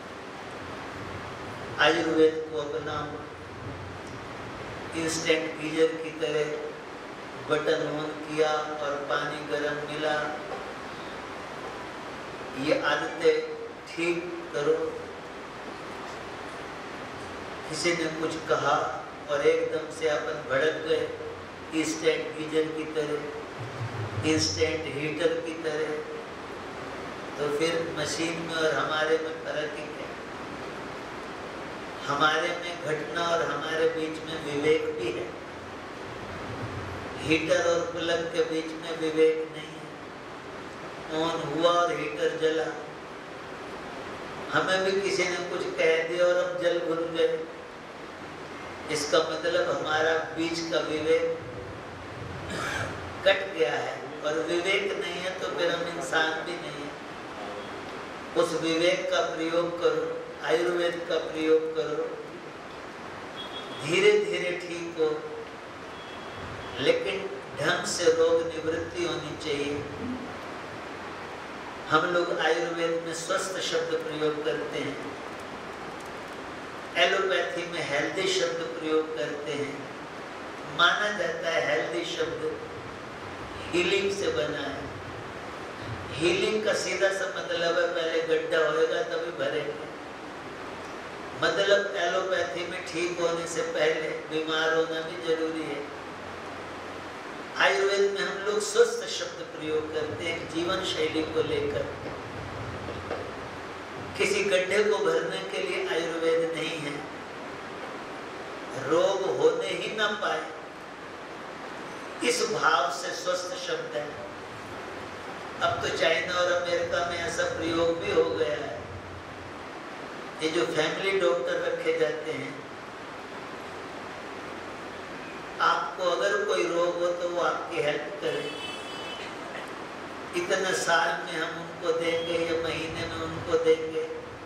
आयुर्वेद को अपनाओ। इंस्टेंट गीजर की तरह बटन ऑन किया और पानी गर्म मिला, ये आदतें ठीक करो। किसी ने कुछ कहा और एकदम से अपन भड़क गए, इंस्टेंट गीजर की तरह, इंस्टेंट हीटर की तरह, तो फिर मशीन में और हमारे में फर्क ही क्या? हमारे में घटना और हमारे बीच में विवेक भी है। हीटर और प्लग के बीच में विवेक नहीं है। ऑन हुआ और हीटर जला, हमें भी किसी ने कुछ कह दिया और हम जल भुन गए। इसका मतलब हमारा बीच का विवेक कट गया है, और विवेक नहीं है तो फिर हम इंसान भी नहीं है। उस विवेक का प्रयोग करो, आयुर्वेद का प्रयोग करो, धीरे धीरे ठीक हो, लेकिन ढंग से रोग निवृत्ति होनी चाहिए। हम लोग आयुर्वेद में स्वस्थ शब्द प्रयोग करते हैं। एलोपैथी में हेल्दी शब्द प्रयोग करते हैं। माना जाता है हेल्दी शब्द हीलिंग से बना है। हीलिंग का सीधा सा मतलब है पहले गड्ढा होएगा तभी भरेंगे। मतलब एलोपैथी में ठीक होने से पहले बीमार होना भी जरूरी है। आयुर्वेद में हम लोग स्वस्थ शब्द प्रयोग करते हैं जीवन शैली को लेकर। किसी गड्ढे को भरने के लिए आयुर्वेद नहीं है। रोग होने ही ना पाए इस भाव से स्वस्थ शब्द है। अब तो चाइना और अमेरिका में ऐसा प्रयोग भी हो गया है। ये जो फैमिली डॉक्टर रखे जाते हैं, आपको अगर कोई रोग हो तो वो आपकी हेल्प करे। इतने साल में हम उनको देंगे या महीने में उनको देंगे।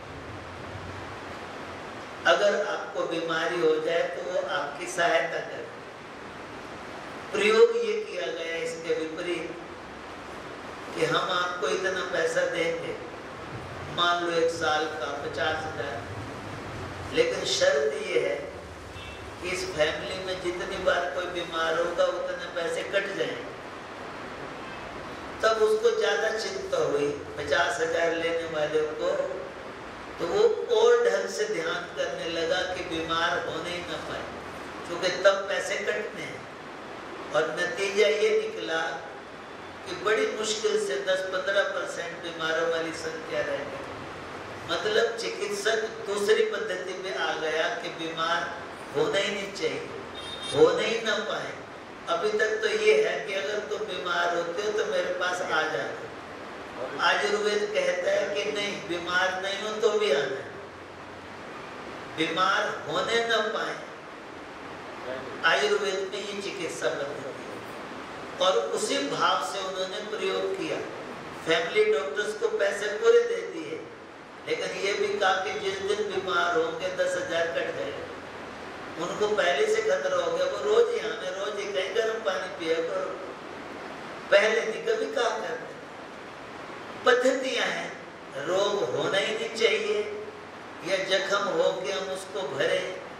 अगर आपको बीमारी हो जाए तो वो आपकी सहायता करे। प्रयोग ये किया गया इसके विपरीत कि हम आपको इतना पैसा देंगे, मान लो एक साल का पचास हजार, लेकिन शर्त ये है कि इस फैमिली में जितनी बार कोई बीमार होगा उतने पैसे कट जाएंगे। तब उसको ज्यादा चिंता हुई पचास हजार लेने वाले को, तो वो और ढंग से ध्यान करने लगा कि बीमार होने ही ना पाए, क्योंकि तब पैसे कटने हैं। और नतीजा ये निकला कि बड़ी मुश्किल से दस पंद्रह परसेंट बीमारों वाली संख्या रह गई। मतलब चिकित्सक दूसरी पद्धति में आ गया कि बीमार होना ही नहीं चाहिए, होने ही ना पाए। अभी तक तो ये है कि अगर तुम बीमार होते हो तो मेरे पास आ जाते। आयुर्वेद कहता है कि नहीं, बीमार नहीं हो तो भी आना है, बीमार होने न पाए। आयुर्वेद में ये चिकित्सा पद्धति है और उसी भाव से उन्होंने प्रयोग किया। फैमिली डॉक्टर्स को पैसे पूरे दे दिए, लेकिन ये भी कहा कि जिस दिन बीमार होंगे दस हजार कट जाएगा। उनको पहले से खतरा हो गया, वो रोज ही हमें रोज ही कहीं गर्म पानी पिया करो, पहले नहीं कभी कहा करते। पद्धतियां हैं, रोग होना ही नहीं चाहिए या जख्म हो के हम उसको भरे।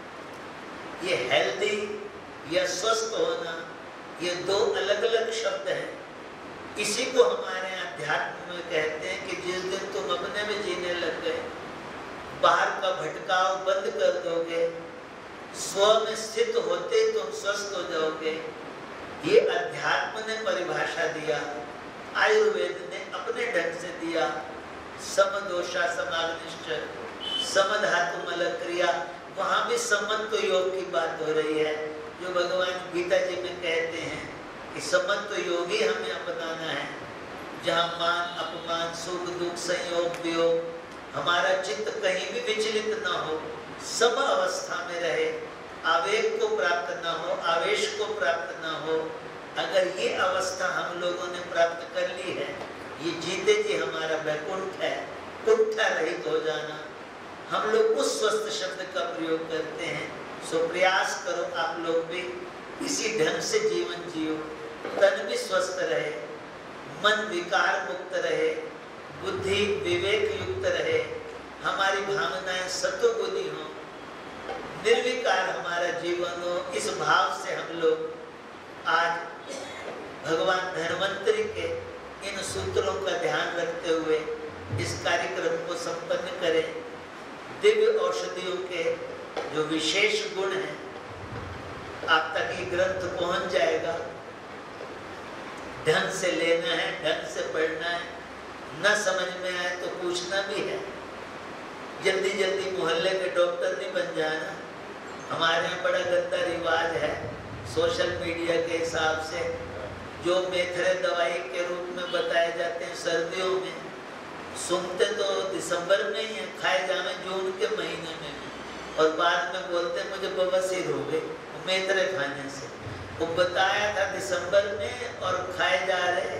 ये हेल्दी या स्वस्थ होना, ये दो अलग अलग शब्द हैं। इसी को हमारे अध्यात्म में कहते हैं कि जिस दिन तुम अपने में जीने लग गए, बाहर का भटकाव बंद कर दोगे, स्व में स्थित होते तुम स्वस्थ हो जाओगे। ये अध्यात्म ने परिभाषा दिया, आयुर्वेद ने अपने ढंग से दिया। समदोषा समाग्निश्च, समधातु मल क्रिया, वहां भी समत्व योग की बात हो रही है, जो भगवान गीता जी में कहते हैं कि समत्व योग ही हमें अपनाना है, जहाँ मान अपमान सुख दुख संयोग वियोग हमारा चित्त कहीं भी विचलित ना हो, सम अवस्था में रहे, आवेग को प्राप्त ना हो, आवेश को प्राप्त ना हो। अगर ये अवस्था हम लोगों ने प्राप्त कर ली है, ये जीते जी हमारा वैकुंठ है, कुंठा रहित हो जाना। हम लोग उस स्वस्थ शब्द का प्रयोग करते हैं। सो प्रयास करो आप लोग भी इसी ढंग से जीवन जियो, तन भी स्वस्थ रहे, मन विकार मुक्त रहे, बुद्धि विवेक युक्त रहे, हमारी भावनाएं सत्वगुणी हो, निर्विकार हमारा जीवन हो। इस भाव से हम लोग आज भगवान धन्वंतरि के इन सूत्रों का ध्यान रखते हुए इस कार्यक्रम को संपन्न करें। दिव्य औषधियों के जो विशेष गुण हैं, आप तक ये ग्रंथ पहुंच जाएगा। ढंग से लेना है, ढंग से पढ़ना है, न समझ में आए तो पूछना भी है। जल्दी जल्दी मोहल्ले के डॉक्टर नहीं बन जाना। हमारे यहाँ बड़ा गंदा रिवाज है, सोशल मीडिया के हिसाब से जो मेथरे दवाई के रूप में बताए जाते हैं सर्दियों में, सुनते तो दिसंबर में ही है, खाए जावे जून के महीने में भी, और बाद में बोलते मुझे बवासीर हो गई मेथरे खाने से। वो बताया था दिसंबर में और खाए जा रहे।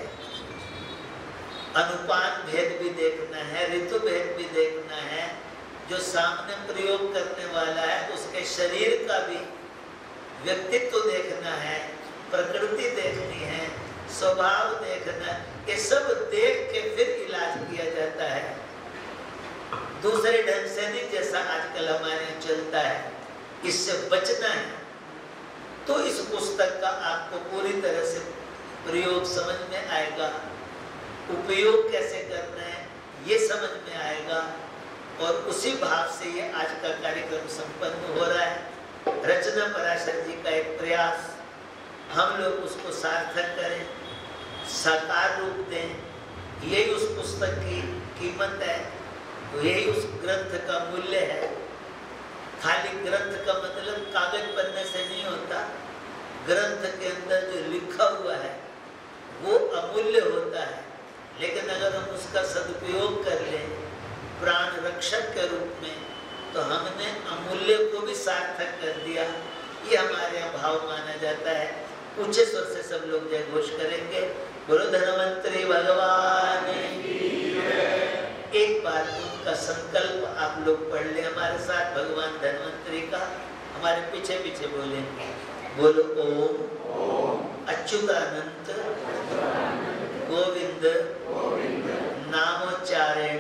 अनुपान भेद भी देखना है, ऋतु भेद भी देखना है। जो सामने प्रयोग करने वाला है उसके शरीर का भी व्यक्तित्व देखना है, प्रकृति देखनी है, स्वभाव देखना, ये सब देख के फिर इलाज किया जाता है। दूसरे ढंग से नहीं जैसा आजकल हमारे यहाँ चलता है, इससे बचना है। तो इस पुस्तक का आपको पूरी तरह से प्रयोग समझ में आएगा, उपयोग कैसे करना है ये समझ में आएगा, और उसी भाव से ये आज का कार्यक्रम संपन्न हो रहा है। रचना पराशर जी का एक प्रयास, हम लोग उसको सार्थक करें, साकार रूप दें, यही उस पुस्तक की कीमत है, यही उस ग्रंथ का मूल्य है। खाली ग्रंथ का मतलब कागज पन्ने से नहीं होता, ग्रंथ के अंदर जो लिखा हुआ है वो अमूल्य होता है, लेकिन अगर हम उसका सदुपयोग कर लें प्राण रक्षक के रूप में, तो हमने अमूल्य को भी सार्थक कर दिया। ये हमारे यहाँ भाव माना जाता है। ऊंचे स्वर से सब लोग जय घोष करेंगे, बोलो धन्वंतरि भगवान की जय। एक बार उनका संकल्प आप लोग पढ़ ले हमारे साथ, भगवान धन्वंतरि का, हमारे पीछे पीछे बोलेंगे। बोलो ओम अच्युतानंत गोविंद नामोच्चारेण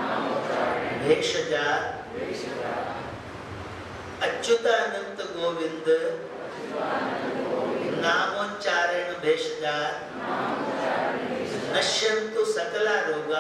भेषजात, अच्युतानंत गोविंद नामोच्चारेण भेषजात, नश्यन्तु सकला रोगा।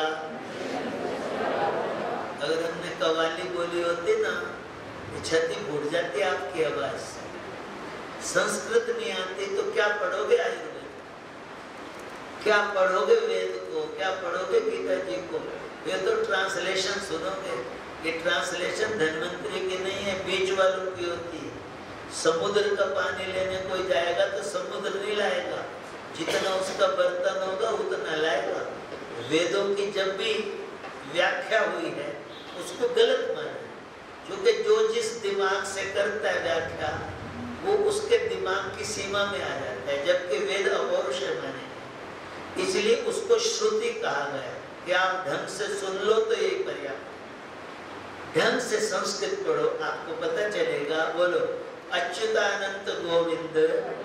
अगर हमने कव्वाली बोली होती ना, छाती फूट जाती आपकी आवाज से। संस्कृत नहीं आती तो क्या पढ़ोगे आयुर्वेद, क्या पढ़ोगे वेद को, क्या पढ़ोगे गीता जी को? ये तो ट्रांसलेशन सुनोगे। ये ट्रांसलेशन धन्वंतरि की नहीं है, बीच वालों की होती है। समुद्र का पानी लेने कोई जाएगा तो समुद्र नहीं लाएगा, जितना उसका बर्तन होगा उतना लाएगा। वेदों की जब भी व्याख्या हुई है उसको गलत माना, क्योंकि जो जिस दिमाग से करता है व्याख्या वो उसके दिमाग की सीमा में आ जाता है, जबकि वेद अपौरुष माने, इसलिए उसको श्रुति कहा गया कि आप ढंग से सुन लो तो यही पर्याप्त। ढंग से संस्कृत पढ़ो, आपको पता चलेगा। बोलो अच्युतानंत गोविंद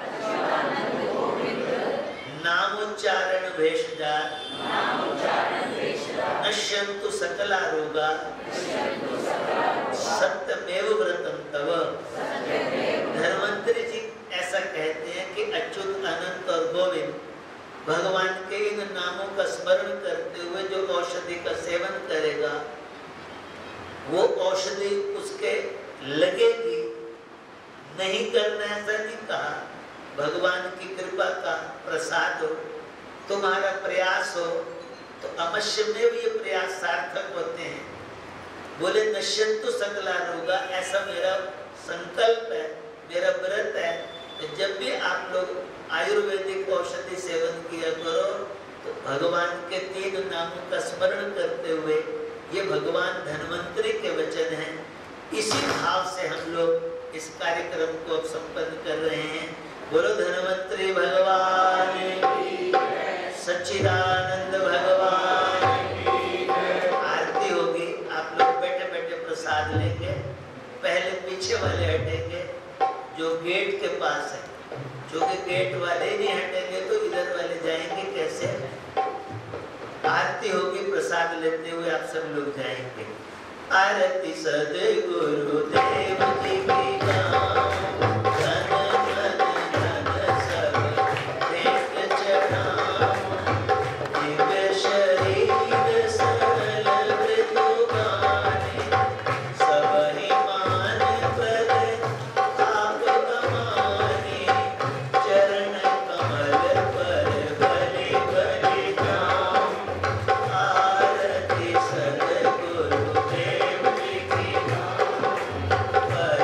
नामोच्चारण भेषजात, नश्यन्तु सकला रोगा, सत्यमेव व्रतम तव। धन्वंतरि जी ऐसा कहते हैं कि अच्युत, अनंत और गोविंद भगवान के इन नामों का स्मरण करते हुए जो औषधि का सेवन करेगा वो औषधि उसके लगेगी। नहीं करना ऐसा नहीं कहा, भगवान की कृपा का प्रसाद हो, तुम्हारा प्रयास हो तो अवश्य में भी ये प्रयास सार्थक होते हैं। बोले नश्यन्तु सकला रोगा, ऐसा मेरा संकल्प है, मेरा व्रत है। तो जब भी आप लोग आयुर्वेदिक औषधि सेवन किया करो तो भगवान के तीन नामों का स्मरण करते हुए, ये भगवान धन्वंतरि के वचन हैं। इसी भाव से हम लोग इस कार्यक्रम को अब संपन्न कर रहे हैं। बोलो धन्वंतरि भगवान की जय, सच्चिदानंद भगवान की जय। आरती होगी, आप लोग बैठे बैठे प्रसाद लेंगे। पहले पीछे वाले हटेंगे जो गेट के पास है, क्योंकि गेट वाले ही नहीं हटेंगे तो इधर वाले जाएंगे कैसे? आरती होगी, प्रसाद लेते हुए आप सब लोग जाएंगे। आरती सद्गुरु देव की गाऊं, But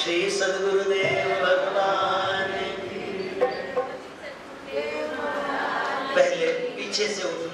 श्री सद्गुरुदेव भगवान की। पहले पीछे से उठो।